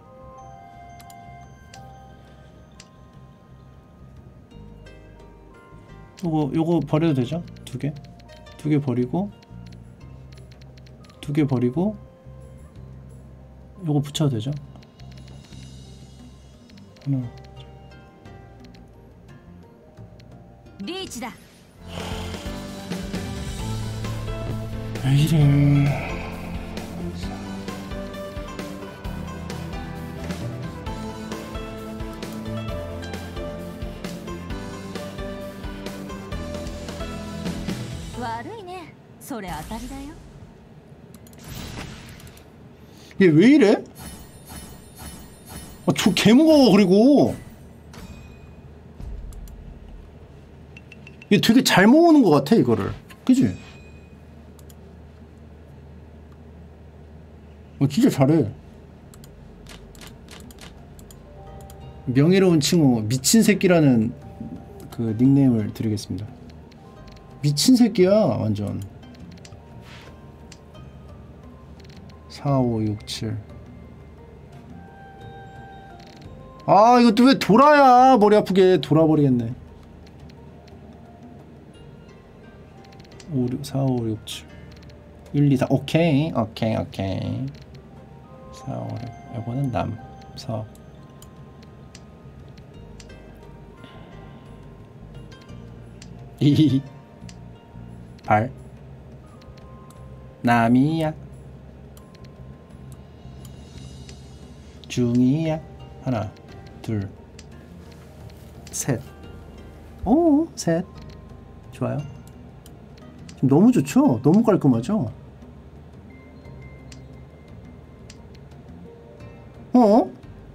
요거 요거 버려도 되죠? 두 개? 두 개 버리고 두 개 버리고 요거 붙여도 되죠? 하나. 리치다. 왜 이래. 悪いね。それ当たりだよ。 얘 왜 이래? 아, 저 개무거워. 그리고 얘 되게 잘 모으는 것 같아 이거를. 그치? 어, 진짜 잘해. 명예로운 칭호 미친 새끼라는 그 닉네임을 드리겠습니다. 미친 새끼야 완전. 사, 오, 육, 칠. 아 이것도 왜 돌아야. 머리 아프게 돌아버리겠네. 오, 육, 사, 오, 육, 칠. 일, 이, 사. 오케이 오케이 오케이. 사, 오, 육. 이거는 남, 서. 이, 발. 남이야. 중이야. 하나, 둘, 셋. 오, 셋. 좋아요. 지금 너무 좋죠? 너무 깔끔하죠? 어?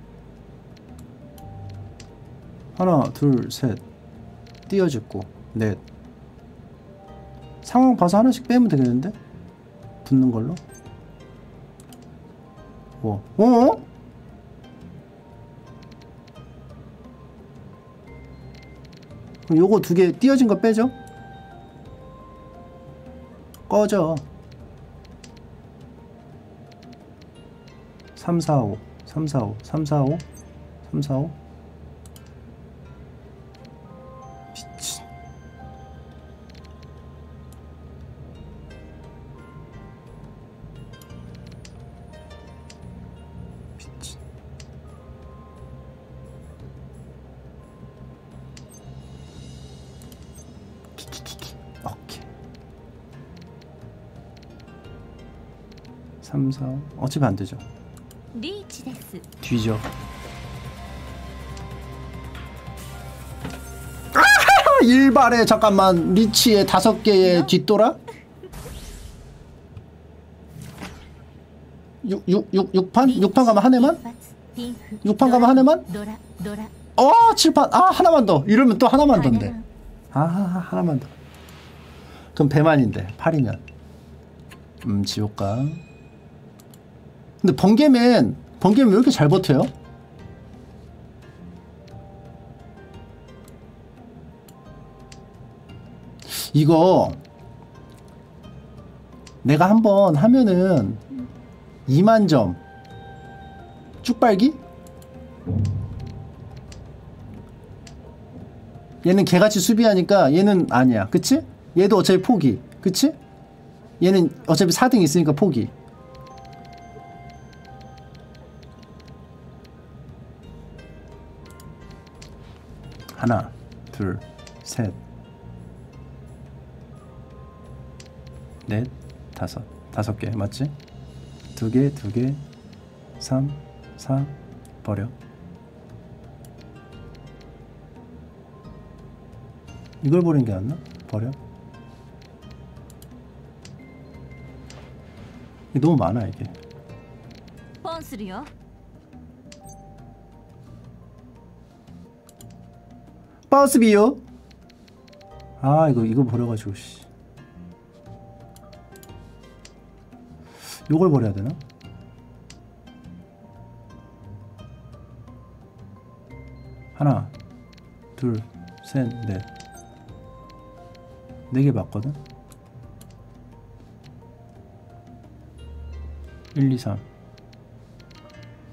하나, 둘, 셋. 띄어짓고, 넷. 상황 봐서 하나씩 빼면 되겠는데? 붙는 걸로? 뭐? 어? 그럼 요거 두 개 띄어진 거 빼죠? 꺼져. 삼, 사, 오. 삼, 사, 오. 삼, 사, 오. 삼, 사, 오. 미친. 미친. 키키키키. 오케이. 삼, 사, 오. 어차피 안 되죠. 리치 데스. 뒤져. 일발에 잠깐만 리치에 다섯 개의 뒷돌아? 육, 육, 육, 육판? 육판 가면 한 해만? 육판 가면 한 해만? 어, 칠판. 아, 하나만 더. 이러면 또 하나만 더인데. 아, 하나만 더. 그럼 배만인데, 팔이면. 음, 지옥가. 근데 번개맨, 번개맨 왜 이렇게 잘 버텨요? 이거 내가 한번 하면은 이만 점 쭉빨기? 얘는 개같이 수비하니까 얘는 아니야. 그치? 얘도 어차피 포기. 그치? 얘는 어차피 사 등 있으니까 포기. 하나, 둘, 셋, 넷, 다섯. 다섯 개 맞지? 두 개, 두 개, 삼, 사, 버려. 이걸 버린 게 낫나? 버려. 이게 너무 많아 이게. 펀스리요. 버스비요. 아 이거 이거 버려가지고 씨. 요걸 버려야 되나? 하나, 둘, 셋, 넷. 네 개 맞거든? 일, 이, 삼.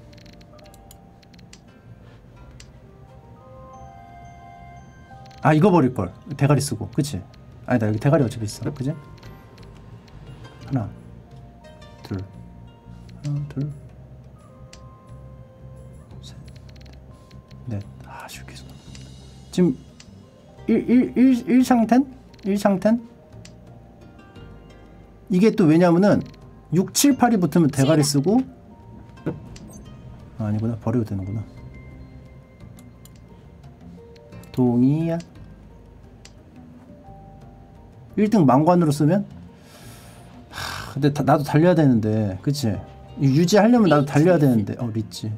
아 이거 버릴걸. 대가리 쓰고. 그치? 아니다 여기 대가리 어차피 있어. 그치? 하나 둘 하나 둘 셋 넷. 아 쉽게 써. 지금 일 상텐? 일 상텐? 이게 또 왜냐면은 육, 칠, 팔이 붙으면 대가리 쓰고 아, 아니구나 버려도 되는구나. 동이야. 일 등 망관으로 쓰면? 하, 근데 다, 나도 달려야 되는데 그치? 유지하려면 나도 달려야 되는데 어 리치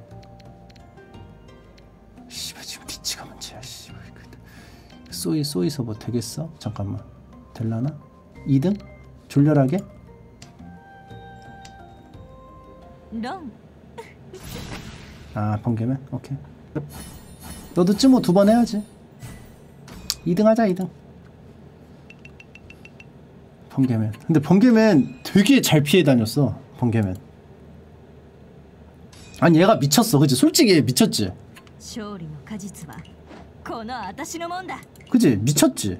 씨발 지금 리치가 문제야 씨발. 쏘이 쏘이서 뭐 되겠어? 잠깐만 될라나? 이 등? 졸렬하게? 롱. 아 번개맨? 오케이. 너도 쯤뭐 두 번 해야지. 이 등 하자 이 등. 번개맨. 근데 번개맨 되게 잘 피해 다녔어. 번개맨. 아니 얘가 미쳤어 그치? 솔직히 미쳤지? 그치? 미쳤지?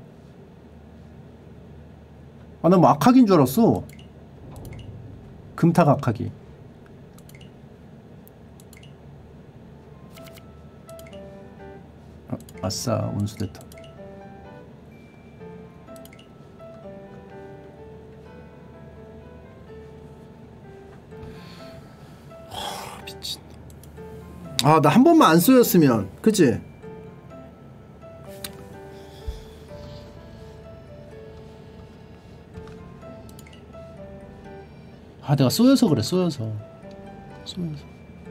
아 나 뭐 악학인 줄 알았어. 금탁 악학이. 아, 아싸 운수됐다. 하, 미친. 아 나 한 번만 안 쏘였으면 그치? 아 내가 쏘여서 그래 쏘여서 쏘여서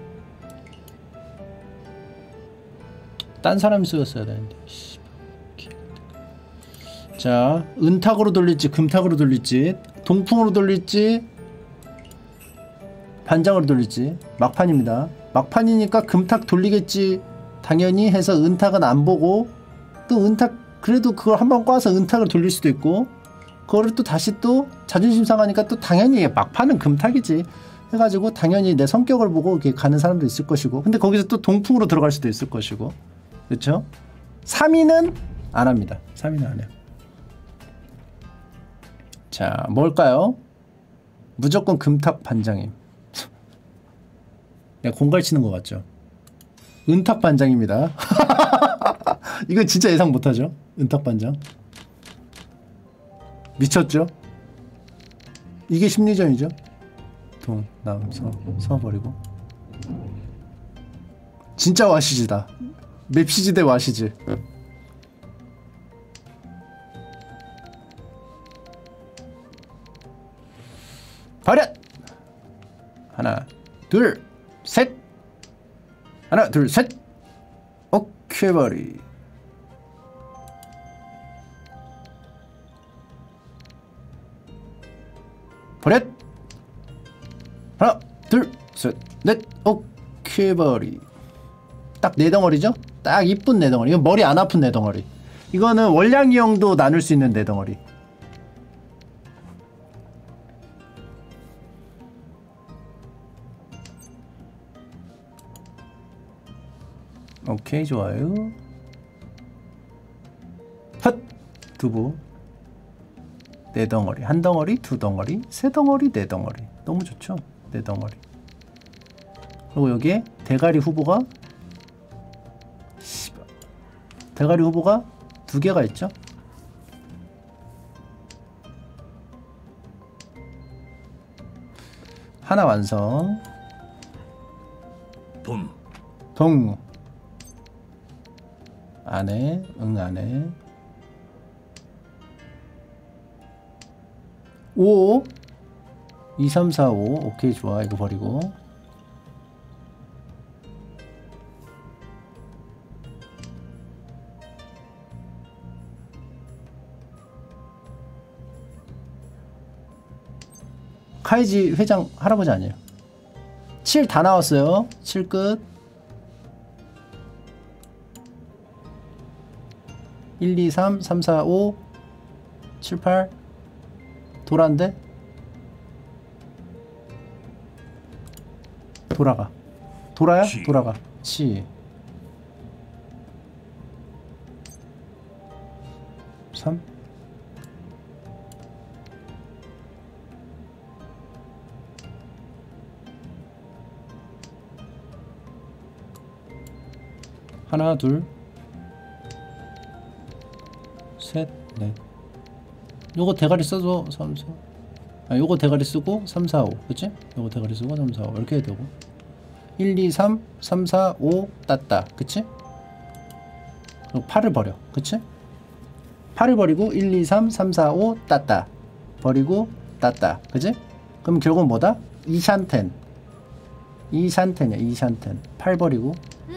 딴 사람이 쏘였어야 되는데. 자 은탁으로 돌릴지 금탁으로 돌릴지 동풍으로 돌릴지 반장으로 돌릴지 막판입니다. 막판이니까 금탁 돌리겠지 당연히 해서 은탁은 안 보고 또 은탁 그래도 그걸 한번 꽈서 은탁을 돌릴 수도 있고 그거를 또 다시 또 자존심 상하니까 또 당연히 막판은 금탁이지 해가지고 당연히 내 성격을 보고 이렇게 가는 사람도 있을 것이고 근데 거기서 또 동풍으로 들어갈 수도 있을 것이고 그쵸? 삼 위는 안 합니다. 삼 위는 안 해요. 자 뭘까요? 무조건 금탁 반장임. 내가 공갈 치는 것 같죠? 은탁 반장입니다. 이건 진짜 예상 못하죠? 은탁 반장 미쳤죠? 이게 심리전이죠? 동, 남, 서, 서 버리고 진짜 와시지다. 맵시지 대 와시지. 발현! 하나 둘 셋 하나 둘 셋 오케이 버리. 버렸! 하나 둘 셋 넷 오케이 버리. 딱 네 덩어리죠? 딱 이쁜 네 덩어리. 이건 머리 안 아픈 네 덩어리. 이거는 월량이 형도 나눌 수 있는 네 덩어리. 오케이 좋아요. 헛! 두부 네 덩어리. 한 덩어리, 두 덩어리, 세 덩어리, 네 덩어리. 너무 좋죠? 네 덩어리. 그리고 여기에 대가리 후보가 대가리 후보가 두 개가 있죠? 하나 완성. 돈. 동. 안에, 응 안에. 오. 이, 삼, 사, 오. 오케이 좋아. 이거 버리고. 카이지 회장 할아버지 아니에요. 칠 다 나왔어요. 칠 끝. 일, 이, 삼, 삼, 사, 오, 칠, 팔. 돌아인데? 돌아가. 돌아야? 치. 돌아가. 치. 삼. 하나, 둘, 셋, 넷. 요거 대가리 써서 삼, 사. 아, 요거 대가리 쓰고 삼, 사, 오. 그치? 요거 대가리 쓰고 삼, 사, 오. 이렇게 해도 되고. 일, 이, 삼, 삼, 사, 오, 땄다. 그치? 그리고 팔을 버려. 그치? 팔을 버리고 일, 이, 삼, 삼, 사, 오, 땄다. 버리고 땄다. 그치? 그럼 결국은 뭐다? 이샨텐. 이샨텐이야. 이샨텐. 팔 버리고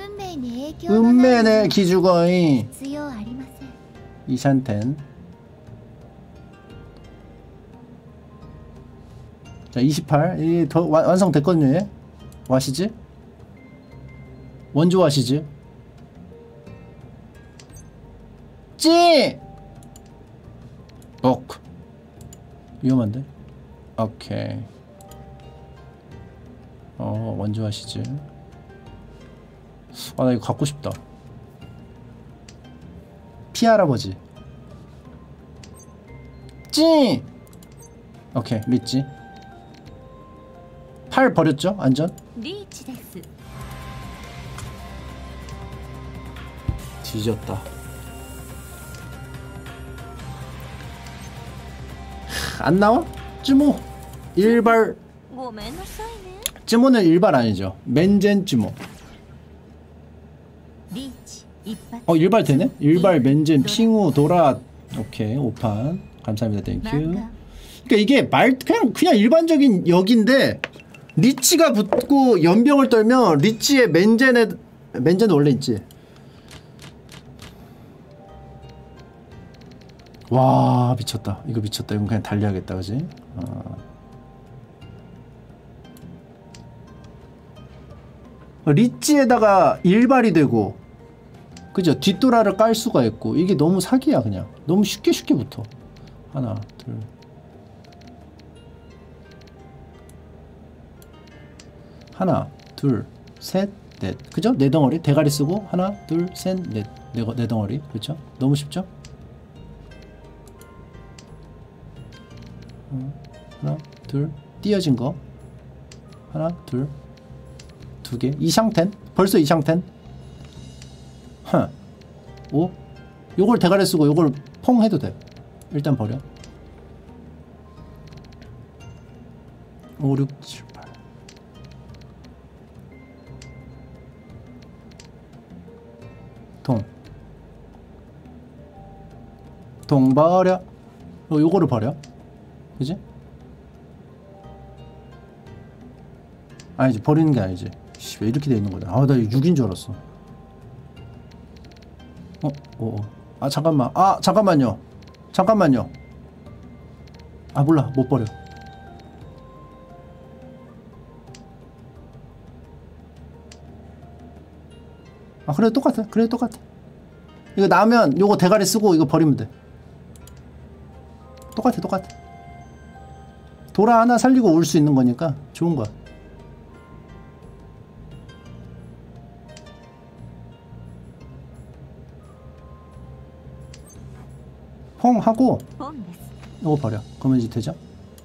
운명의 기주거인 이샨텐. 자, 이십팔. 이 더 완성됐거든요. 얘. 와시즈? 원조 와시즈? 찌! 옥. 위험한데? 오케이. 어, 원조 와시즈. 아, 나 이거 갖고 싶다. 피할아버지. 찌! 오케이, 리찌. 팔 버렸죠? 안전? 뒤졌다. 안 나와? 쯔모. 일발. 쯔모는 일발 아니죠. 맨젠 쯔모. 어, 일발 되네? 일발 맨젠 핑우 도라. 오케이, 오판. 감사합니다. 땡큐. 그러니까 이게 말 그냥 그냥 일반적인 역인데 리치가 붙고 연병을 떨면 리치의 맨젠에 맨젠은 원래 있지. 와, 미쳤다. 이거 미쳤다. 이건 그냥 달려야겠다. 그지? 어. 리치에다가 일발이 되고, 그죠? 뒷도라를 깔 수가 있고. 이게 너무 사기야. 그냥 너무 쉽게 쉽게 붙어. 하나 둘 하나 둘 셋 넷. 그죠? 네 덩어리 대가리 쓰고 하나 둘 셋 넷. 네, 네 덩어리. 그렇죠? 너무 쉽죠? 하나 둘 띄어진 거 하나 둘 두 개. 이샹텐. 벌써 이샹텐. 하. 오. 요걸 대가리 쓰고 요걸 퐁 해도 돼. 일단 버려. 오, 육, 칠, 팔. 동. 동 버려. 어, 요거를 버려. 그지? 아니지, 버리는 게 아니지. 씨, 왜 이렇게 돼 있는 거야? 아, 나 육인 줄 알았어. 어, 어, 어. 아, 잠깐만. 아, 잠깐만요. 잠깐만요. 아, 몰라. 못 버려. 아, 그래, 똑같아. 그래, 똑같아. 이거 나면 요거 대가리 쓰고 이거 버리면 돼. 똑같아, 똑같아. 도라 하나 살리고 올 수 있는 거니까 좋은 거야. 펑 하고 이거 버려. 그러면 이제 되죠?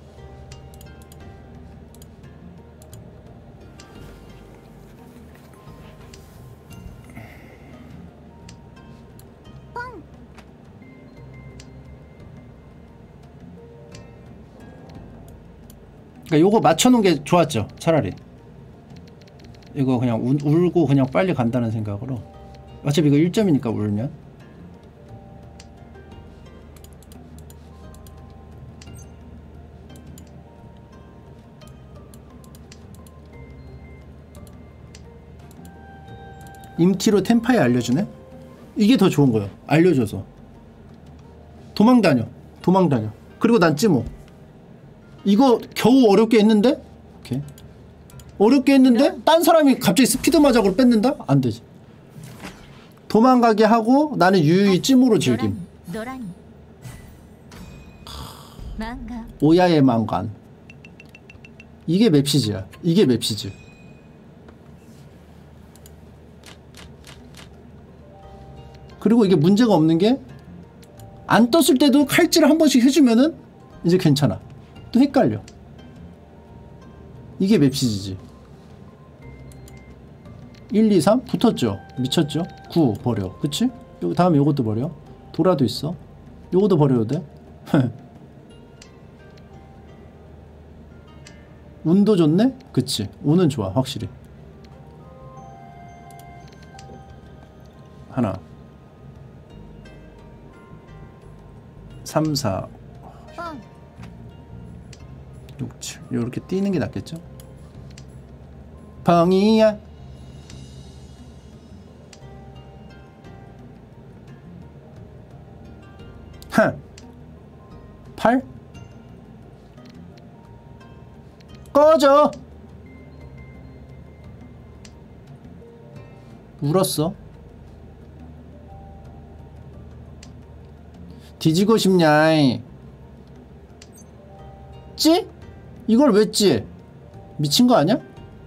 그러니까 요거 맞춰놓은 게 좋았죠. 차라리 이거 그냥 우, 울고 그냥 빨리 간다는 생각으로. 어차피 이거 일 점이니까 울면. 임티로 템파에 알려주네? 이게 더 좋은 거예요. 알려줘서 도망다녀. 도망다녀. 그리고 난 찌모. 이거 겨우 어렵게 했는데? 오케이. 어렵게 했는데? 딴 사람이 갑자기 스피드 마작으로 뺏는다? 안 되지. 도망가게 하고 나는 유유히 찜으로 즐김. 오야의 망관. 이게 맵시즈야. 이게 맵시즈. 그리고 이게 문제가 없는 게 안 떴을 때도 칼질을 한 번씩 해주면은 이제 괜찮아. 또 헷갈려. 이게 맵시즈지. 일, 이, 삼 붙었죠? 미쳤죠? 구 버려. 그치? 요 다음에 요것도 버려. 도라도 있어. 요것도 버려도 돼. 운도 좋네? 그치. 운은 좋아 확실히. 하나 삼, 사 빵. 육, 칠 요렇게 뛰는 게 낫겠죠? 펑이야. 하 팔 꺼져. 울었어. 뒤지고 싶냐? 찌? 이걸 왜 찌? 미친 거 아니야?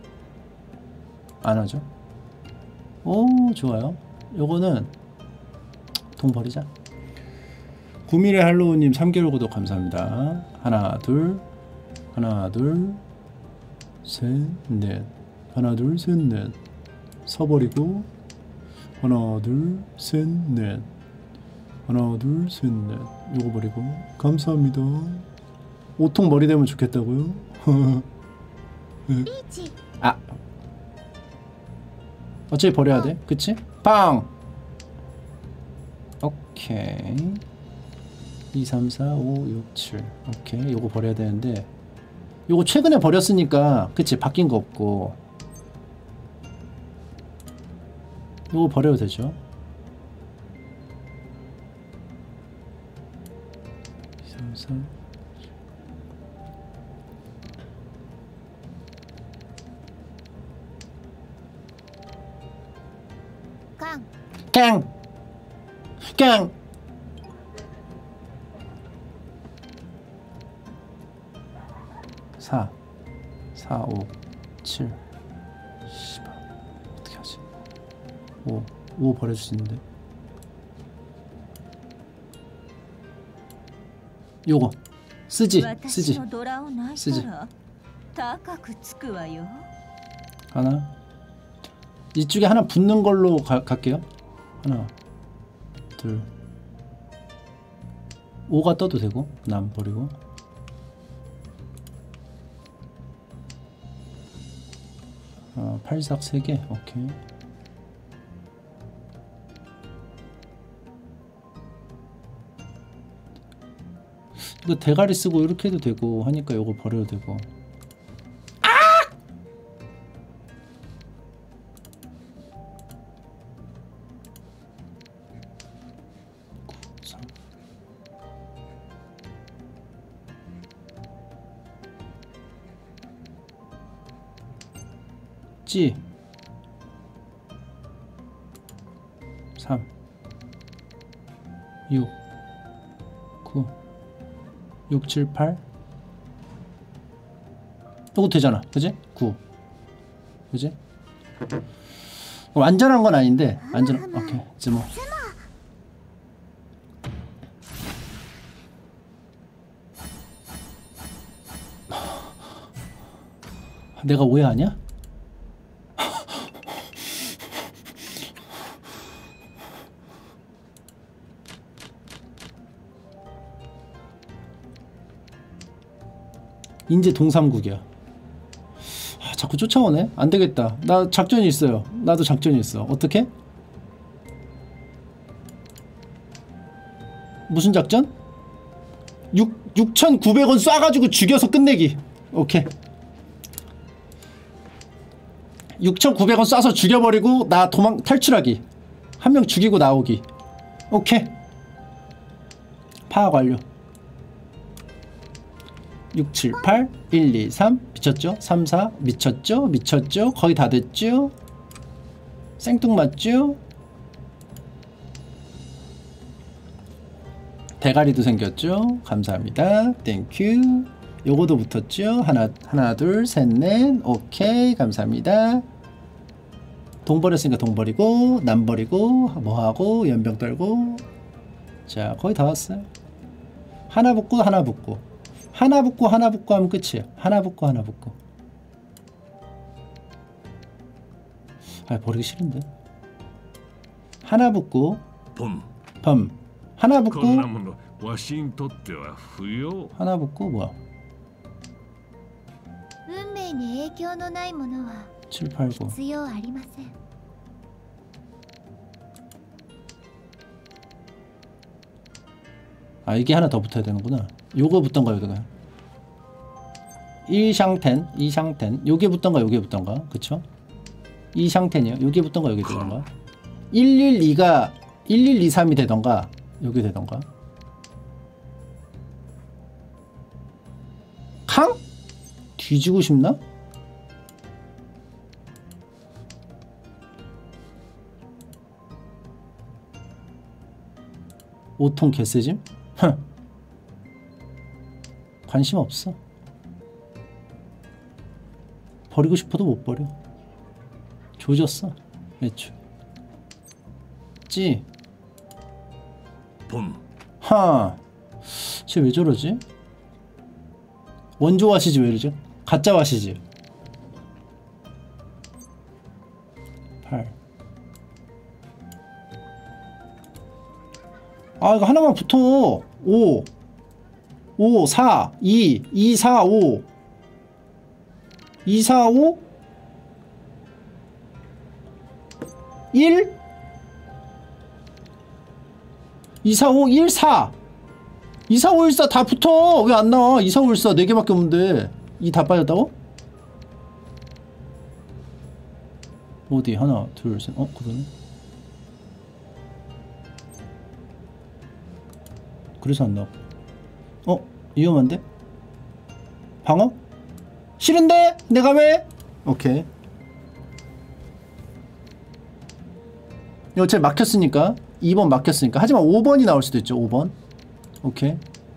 안 하죠. 오 좋아요. 요거는 돈 버리자. 구미래 할로우님 삼 개월 구독 감사합니다. 하나 둘 하나 둘 셋 넷 하나 둘 셋 넷 서버리고 하나 둘 셋 넷 하나 둘 셋 넷 요거 버리고 감사합니다. 오통 머리 되면 좋겠다고요? 아 어차피 버려야 돼 그치? 빵! 오케이 이, 삼, 사, 오, 육, 칠 오케이 요거 버려야 되는데 요거 최근에 버렸으니까 그치 바뀐 거 없고 요거 버려도 되죠. 이, 삼, 사 깡. 깡! 깡! 사, 사, 오, 칠 씨발 어떻게 하지? 오, 오 버려줄 수 있는데 요거 쓰지 쓰지 쓰지 하나 이쪽에 하나 붙는 걸로 가, 갈게요. 하나 둘 오가 떠도 되고 남 버리고 어, 팔삭 세 개 오케이 이거 대가리 쓰고 이렇게 해도 되고 하니까 이거 버려도 되고 찌 삼 육 구 육, 칠, 팔 이거 되잖아 그지? 구 그지? 완전한 건 아닌데 완전 오케이 이제 뭐 내가 오해하냐? 인제 동삼국이야. 아, 자꾸 쫓아오네. 안되겠다. 나 작전이 있어요. 나도 작전이 있어. 어떻게? 무슨 작전? 육천구백 원 쏴가지고 죽여서 끝내기. 오케이. 육천구백 원 쏴서 죽여버리고 나 도망 탈출하기. 한 명 죽이고 나오기. 오케이. 파악 완료. 육, 칠, 팔, 일, 이, 삼 미쳤죠? 삼, 사 미쳤죠? 미쳤죠? 거의 다 됐죠? 생뚱맞죠? 대가리도 생겼죠? 감사합니다. 땡큐. 요거도 붙었죠? 하나, 하나, 둘, 셋, 넷. 오케이. 감사합니다. 돈 버렸으니까 돈 버리고, 남 버리고, 뭐하고, 연병 떨고. 자 거의 다 왔어요. 하나 붙고 하나 붙고 하나 붙고 하나 붙고 하면 끝이에요. 하나 붙고 하나 붙고. 아 버리기 싫은데. 하나 붙고 ポン 범 하나 こんな 붙고 ものわしにとっては不要 하나 붙고 뭐야 運命に影響のないものは 칠, 팔, 구. 必要ありません。 아 이게 하나 더 붙어야 되는구나. 요거 붙던가 요거가 일 샹텐 이 샹텐 요게 붙던가 요게 붙던가 그쵸? 이 샹텐이요. 요게 붙던가 요게 되던가 일일이가 일일이삼이 되던가 요게 되던가 캉? 뒤지고 싶나? 오통 개쎄짐? 관심 없어. 버리고 싶어도 못 버려. 조졌어. 애초. 찌. ポン 하. 쟤 왜 저러지? 원조 와시지 왜 이러죠? 가짜 와시지. 팔. 아 이거 하나만 붙어. 오. 오, 사, 이, 이, 사, 오. 이, 사, 오. 일. 이, 사, 오, 일, 사. 이, 사, 오, 일, 사 다 붙어. 왜 안 나와? 이, 사, 오, 일, 사 네 개밖에 없는데. 이 다 빠졌다고? 어디? 하나, 둘, 셋. 어, 그러네. 그래서 안 나와. 어? 위험한데? 방어? 싫은데? 내가 왜? 오케이. 이거 제 막혔으니까 이 번 막혔으니까. 하지만 오 번이 나올 수도 있죠. 오 번. 오케이.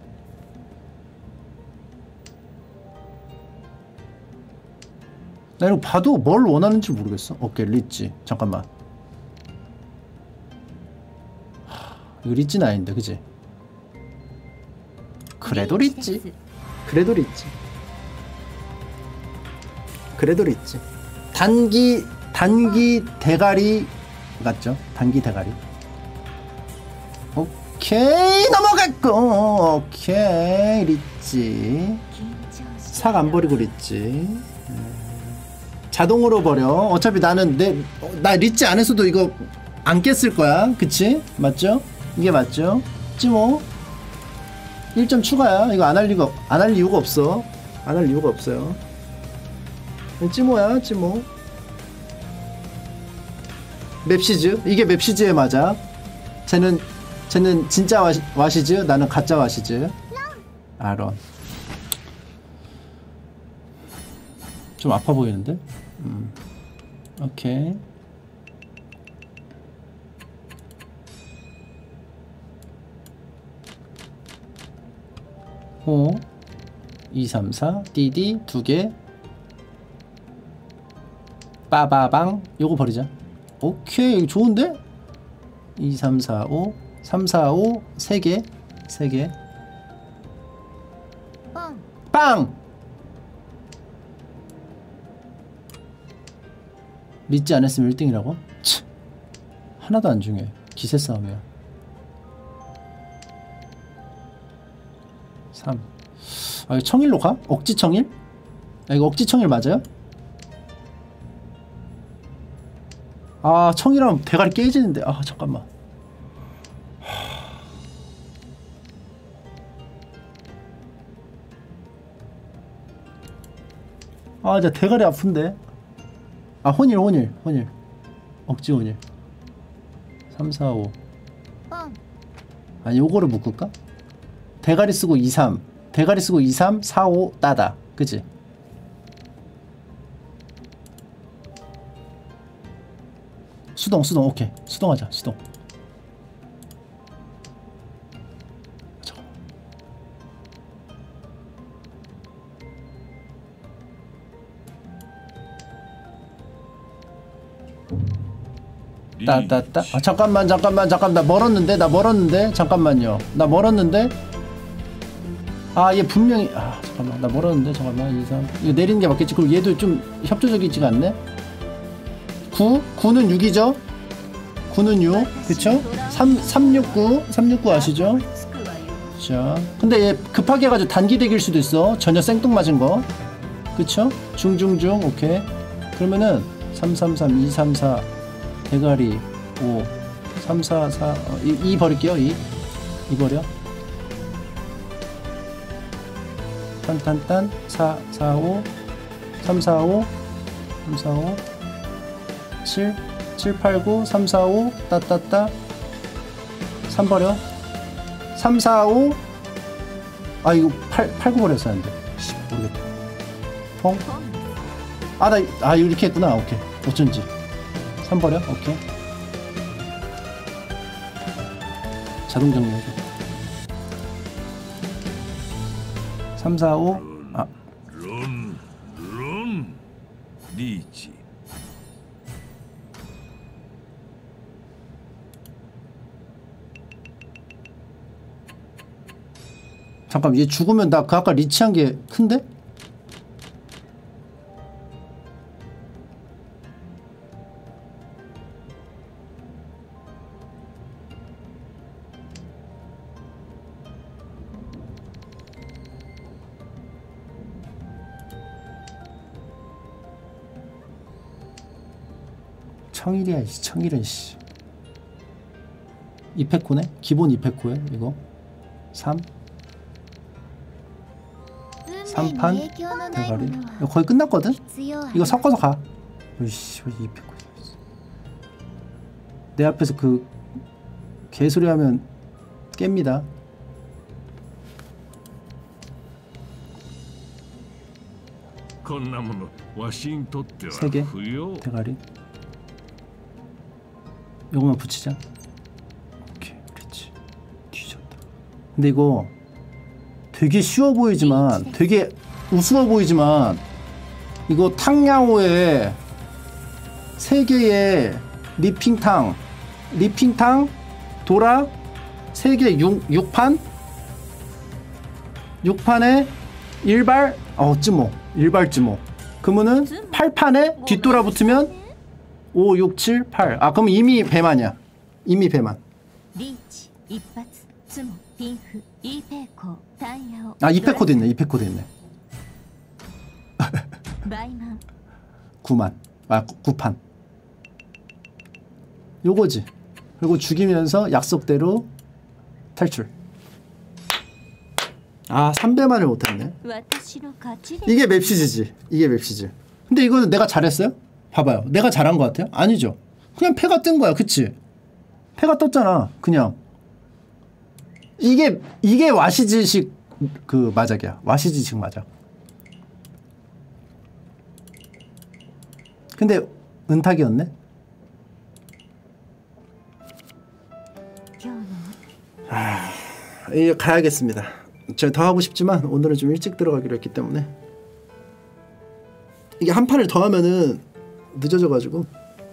나 이거 봐도 뭘 원하는지 모르겠어. 오케이 리찌. 잠깐만. 하, 이거 리찌는 아닌데 그치? 그래도 리찌. 그래도 리찌. 그래도 리찌. 단기 단기 대가리 맞죠? 단기 대가리. 오케이 넘어갔고. 오케이 리찌. 삭 안 버리고 리찌. 자동으로 버려. 어차피 나는 내 나 리찌 안 했어도 이거 안 깼을 거야. 그치? 맞죠? 이게 맞죠? 찌모. 일 점 추가야. 이거 안 할 이유가 안 할 이유가 없어. 안 할 이유가 없어요. 찌모야, 찌모. 맵시즈. 이게 맵시즈에 맞아. 쟤는 쟤는 진짜 와시, 와시즈, 나는 가짜 와시즈. 아론. 좀 아파 보이는데? 음. 오케이. 호 이, 삼, 사 띠디 두 개 빠바방 요거 버리자. 오케이 이거 좋은데? 이, 삼, 사, 오 삼, 사, 오 세 개 세 개 빵. 빵! 믿지 않았으면 일 등이라고? 치. 하나도 안 중요해. 기세 싸움이야. 삼. 아, 이거 청일로 가? 억지 청일? 아, 이거 억지 청일 맞아요? 아, 청일하면 대가리 깨지는데. 아, 잠깐만. 아, 진짜 대가리 아픈데. 아, 혼일, 혼일, 혼일. 억지 혼일. 삼, 사, 오. 빵. 아니, 요거를 묶을까? 대가리 쓰고 이, 삼. 대가리 쓰고 이, 삼, 사, 오 따다. 그치? 수동, 수동. 오케이. 수동하자, 수동. 잠깐만. 따따따. 아, 잠깐만 잠깐만 잠깐 나 멀었는데 나 멀었는데 잠깐만요. 나 멀었는데. 아 얘 분명히 아 잠깐만 나 멀었는데 잠깐만 이, 삼 이거 내리는 게 맞겠지. 그리고 얘도 좀 협조적이지가 않네. 구? 구는 육이죠? 구는 육 그쵸? 삼, 삼육구 삼육구 아시죠? 자 근데 얘 급하게 해가지고 단기 대기일 수도 있어. 전혀 생뚱맞은 거 그쵸? 중중중 오케이. 그러면은 삼삼삼 이삼사 대가리 오 삼사사 어, 이 버릴게요. 이 이 버려. 딴딴딴 사 사오 삼사오 삼사오 칠 칠팔구 삼사오 따따따 삼 버려. 삼사오 아 이거 팔 팔구 버렸어야 하는데 모르겠다. 펑 아 나 아 이렇게 했구나. 오케이 어쩐지 삼 버려. 오케이 자동 정리해줘. 삼사오 아 런, 런, 리치. 잠깐 얘 죽으면 나 그 아까 리치한 게 큰데? 청일이야 이 청일은 씨. 이페코네? 기본 이페코에 이거 삼 삼 판 대가리 이거 거의 끝났거든? 이거 섞어서 가. 으이씨 이페코 내 앞에서 그 개소리 하면 깹니다. 세 개 대가리 요거만 붙이자. 오케이 그렇지. 뒤졌다. 근데 이거 되게 쉬워 보이지만 되게 우스워 보이지만 이거 탕야오에 세 개의 리핑탕 리핑탕 도라 세 개 육 판 육 판에 일발 어 쯔모 일발 쯔모 그러면은 팔 판에 뒷돌아 붙으면 오, 육, 칠, 팔. 아, 그럼 이미 배만이야. 이미 배만. 아, 이페코도 있네. 이페코도 있네. 구만. 아, 구 판. 요거지. 그리고 죽이면서 약속대로 탈출. 아, 삼 배만을 못했네. 이게 맵시즈지. 이게 맵시즈. 근데 이거는 내가 잘했어요? 봐봐요. 내가 잘한 것 같아요? 아니죠. 그냥 패가 뜬 거야. 그치? 패가 떴잖아. 그냥. 이게 이게 와시즈식 그 마작이야. 와시즈식 마작. 근데 은탁이었네? 아, 이제 가야겠습니다. 제가 더 하고 싶지만 오늘은 좀 일찍 들어가기로 했기 때문에 이게 한 판을 더 하면은 늦어져가지고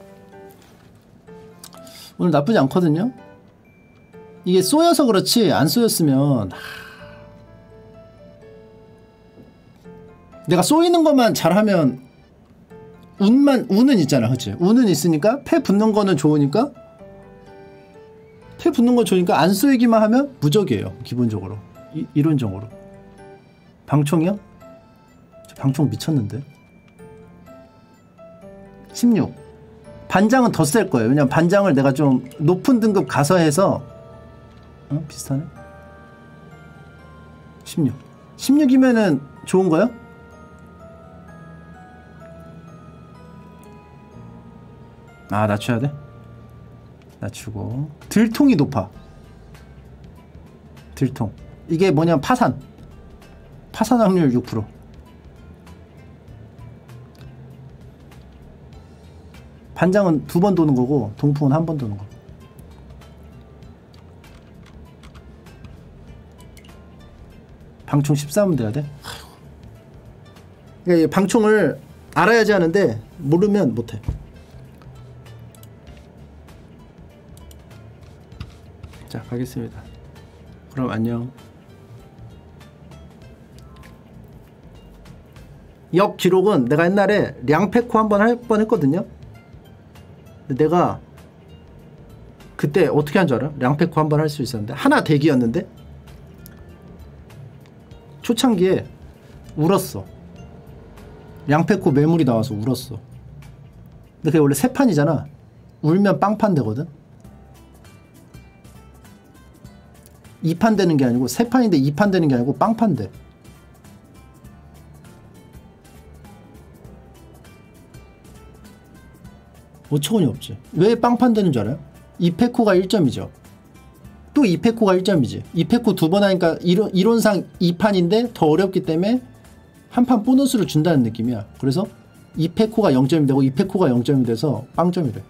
오늘 나쁘지 않거든요. 이게 쏘여서 그렇지 안 쏘였으면 하... 내가 쏘이는 것만 잘하면 운만 운은 있잖아, 그치? 운은 있으니까 패 붙는 거는 좋으니까 패 붙는 건 좋으니까 안 쏘이기만 하면 무적이에요, 기본적으로. 이, 이론적으로. 방총이요? 저 방총 미쳤는데. 십육. 반장은 더 셀 거예요. 왜냐면 반장을 내가 좀 높은 등급 가서 해서 어? 비슷하네. 십육. 십육이면은 좋은 거요? 아, 낮춰야 돼? 낮추고. 들통이 높아. 들통. 이게 뭐냐면 파산. 파산 확률 육 퍼센트. 반장은 두 번 도는 거고 동풍은 한 번 도는 거. 방총 십삼은 돼야 돼? 그러니까 방총을 알아야지 하는데 모르면 못해. 자, 가겠습니다. 그럼 안녕. 역 기록은 내가 옛날에 량페코 한번 할 뻔 했거든요. 근데 내가 그때 어떻게 한 줄 알아? 량페코 한번 할 수 있었는데 하나 대기였는데 초창기에 울었어. 량페코 매물이 나와서 울었어. 근데 그게 원래 세 판이잖아. 울면 빵판 되거든. 이 판 되는 게 아니고 세 판인데 이 판 되는 게 아니고 빵판 돼. 어처구니 없지. 왜 빵판 되는 줄 알아요? 이 페코가 일 점이죠. 또 이 페코가 일 점이지. 이 페코 두 번 하니까 이론, 이론상 이 판인데 더 어렵기 때문에 한 판 보너스를 준다는 느낌이야. 그래서 이 페코가 영 점이 되고 이 페코가 영 점이 돼서 빵점이 돼.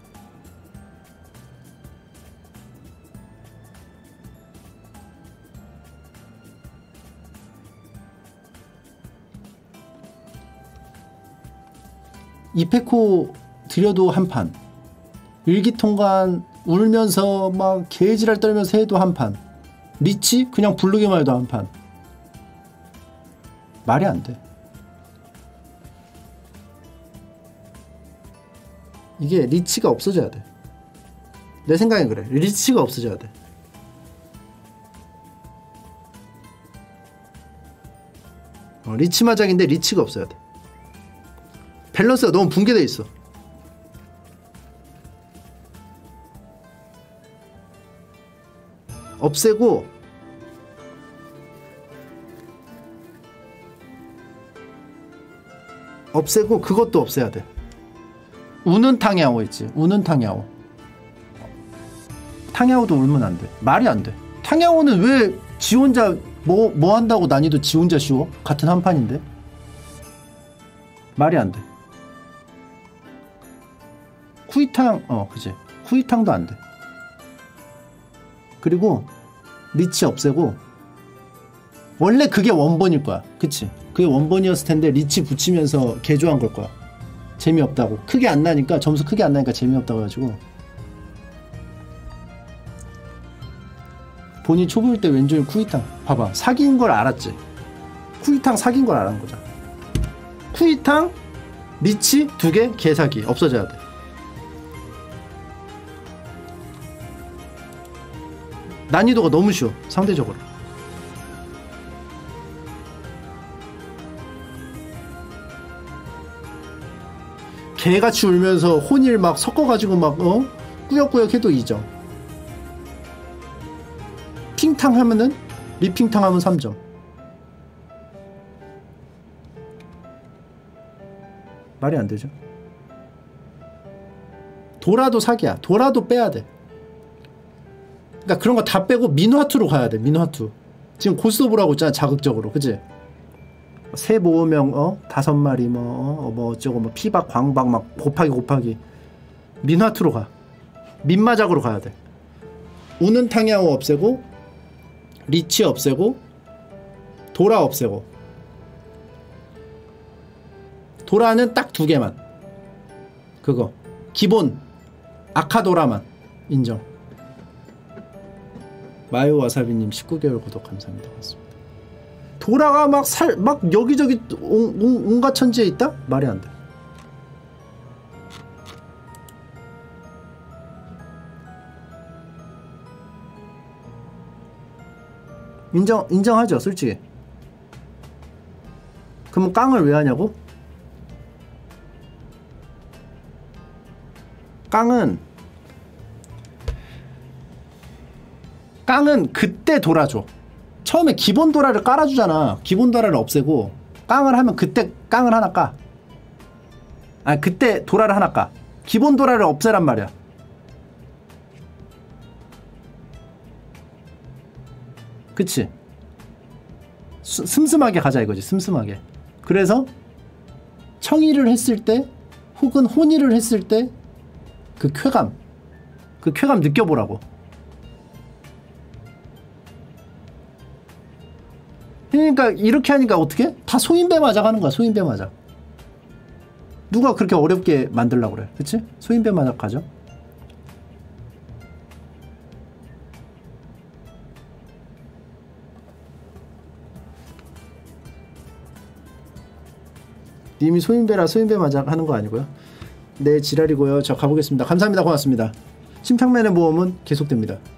이 페코 들여도 한 판, 일기통관 울면서 막 개지랄 떨면서 해도 한 판, 리치 그냥 부르기만 해도 한 판. 말이 안 돼. 이게 리치가 없어져야 돼. 내 생각엔 그래. 리치가 없어져야 돼. 어, 리치 마작인데 리치가 없어야 돼. 밸런스가 너무 붕괴되어 있어. 없애고 없애고 그것도 없애야 돼. 우는 탕야오 있지. 우는 탕야오. 탕야오도 울면 안 돼. 말이 안 돼. 탕야오는 왜 지 혼자 뭐, 뭐 한다고 난이도 지 혼자 쉬워? 같은 한 판인데. 말이 안 돼. 쿠이탕, 어, 그치. 쿠이탕도 안 돼. 그리고 리치 없애고 원래 그게 원본일 거야. 그치? 그게 원본이었을 텐데 리치 붙이면서 개조한 걸 거야. 재미없다고. 크게 안 나니까, 점수 크게 안 나니까 재미없다고 해가지고. 본인 초보일 때 왼쪽에 쿠이탕. 봐봐. 사기인 걸 알았지? 쿠이탕 사기인 걸 알았는 거잖아. 쿠이탕, 리치 두 개 개사기. 없어져야 돼. 난이도가 너무 쉬워. 상대적으로. 개같이 울면서 혼일 막 섞어가지고 막 어? 꾸역꾸역 해도 이 점. 핑탕 하면은 리핑탕 하면 삼 점. 말이 안 되죠. 도라도 사기야. 도라도 빼야 돼. 그러니까 그런 거 다 빼고 민화투로 가야 돼. 민화투. 지금 고스톱으로 있잖아. 자극적으로. 그치? 새 모으명 어? 다섯 마리 뭐, 어? 뭐 어쩌고 뭐 피박 광박 막 곱하기 곱하기. 민화투로 가. 민마작으로 가야 돼. 우는 탕야오 없애고 리치 없애고 도라 없애고. 도라는 딱 두 개만. 그거 기본 아카도라만 인정. 마요 와사비님 십구 개월 구독 감사합니다. 고맙습니다. 도라가 막 살 막 여기저기 온, 온, 온갖 천지에 있다? 말이 안 돼. 인정, 인정하죠, 솔직히. 그럼 깡을 왜 하냐고? 깡은 깡은 그때 돌아줘. 처음에 기본 도라를 깔아주잖아. 기본 도라를 없애고 깡을 하면 그때 깡을 하나 까. 아니 그때 도라를 하나 까. 기본 도라를 없애란 말이야. 그치? 수, 슴슴하게 가자 이거지. 슴슴하게. 그래서 청의를 했을 때 혹은 혼의를 했을 때 그 쾌감 그 쾌감 느껴보라고. 그러니까 이렇게 하니까 어떻게? 다 소인배 마작 하는 거야. 소인배 마작. 누가 그렇게 어렵게 만들려고 그래. 그치? 소인배 마작 가죠. 님이 소인배라 소인배 맞아 하는 거 아니고요. 네, 지랄이고요. 저 가보겠습니다. 감사합니다. 고맙습니다. 심평면의 모험은 계속됩니다.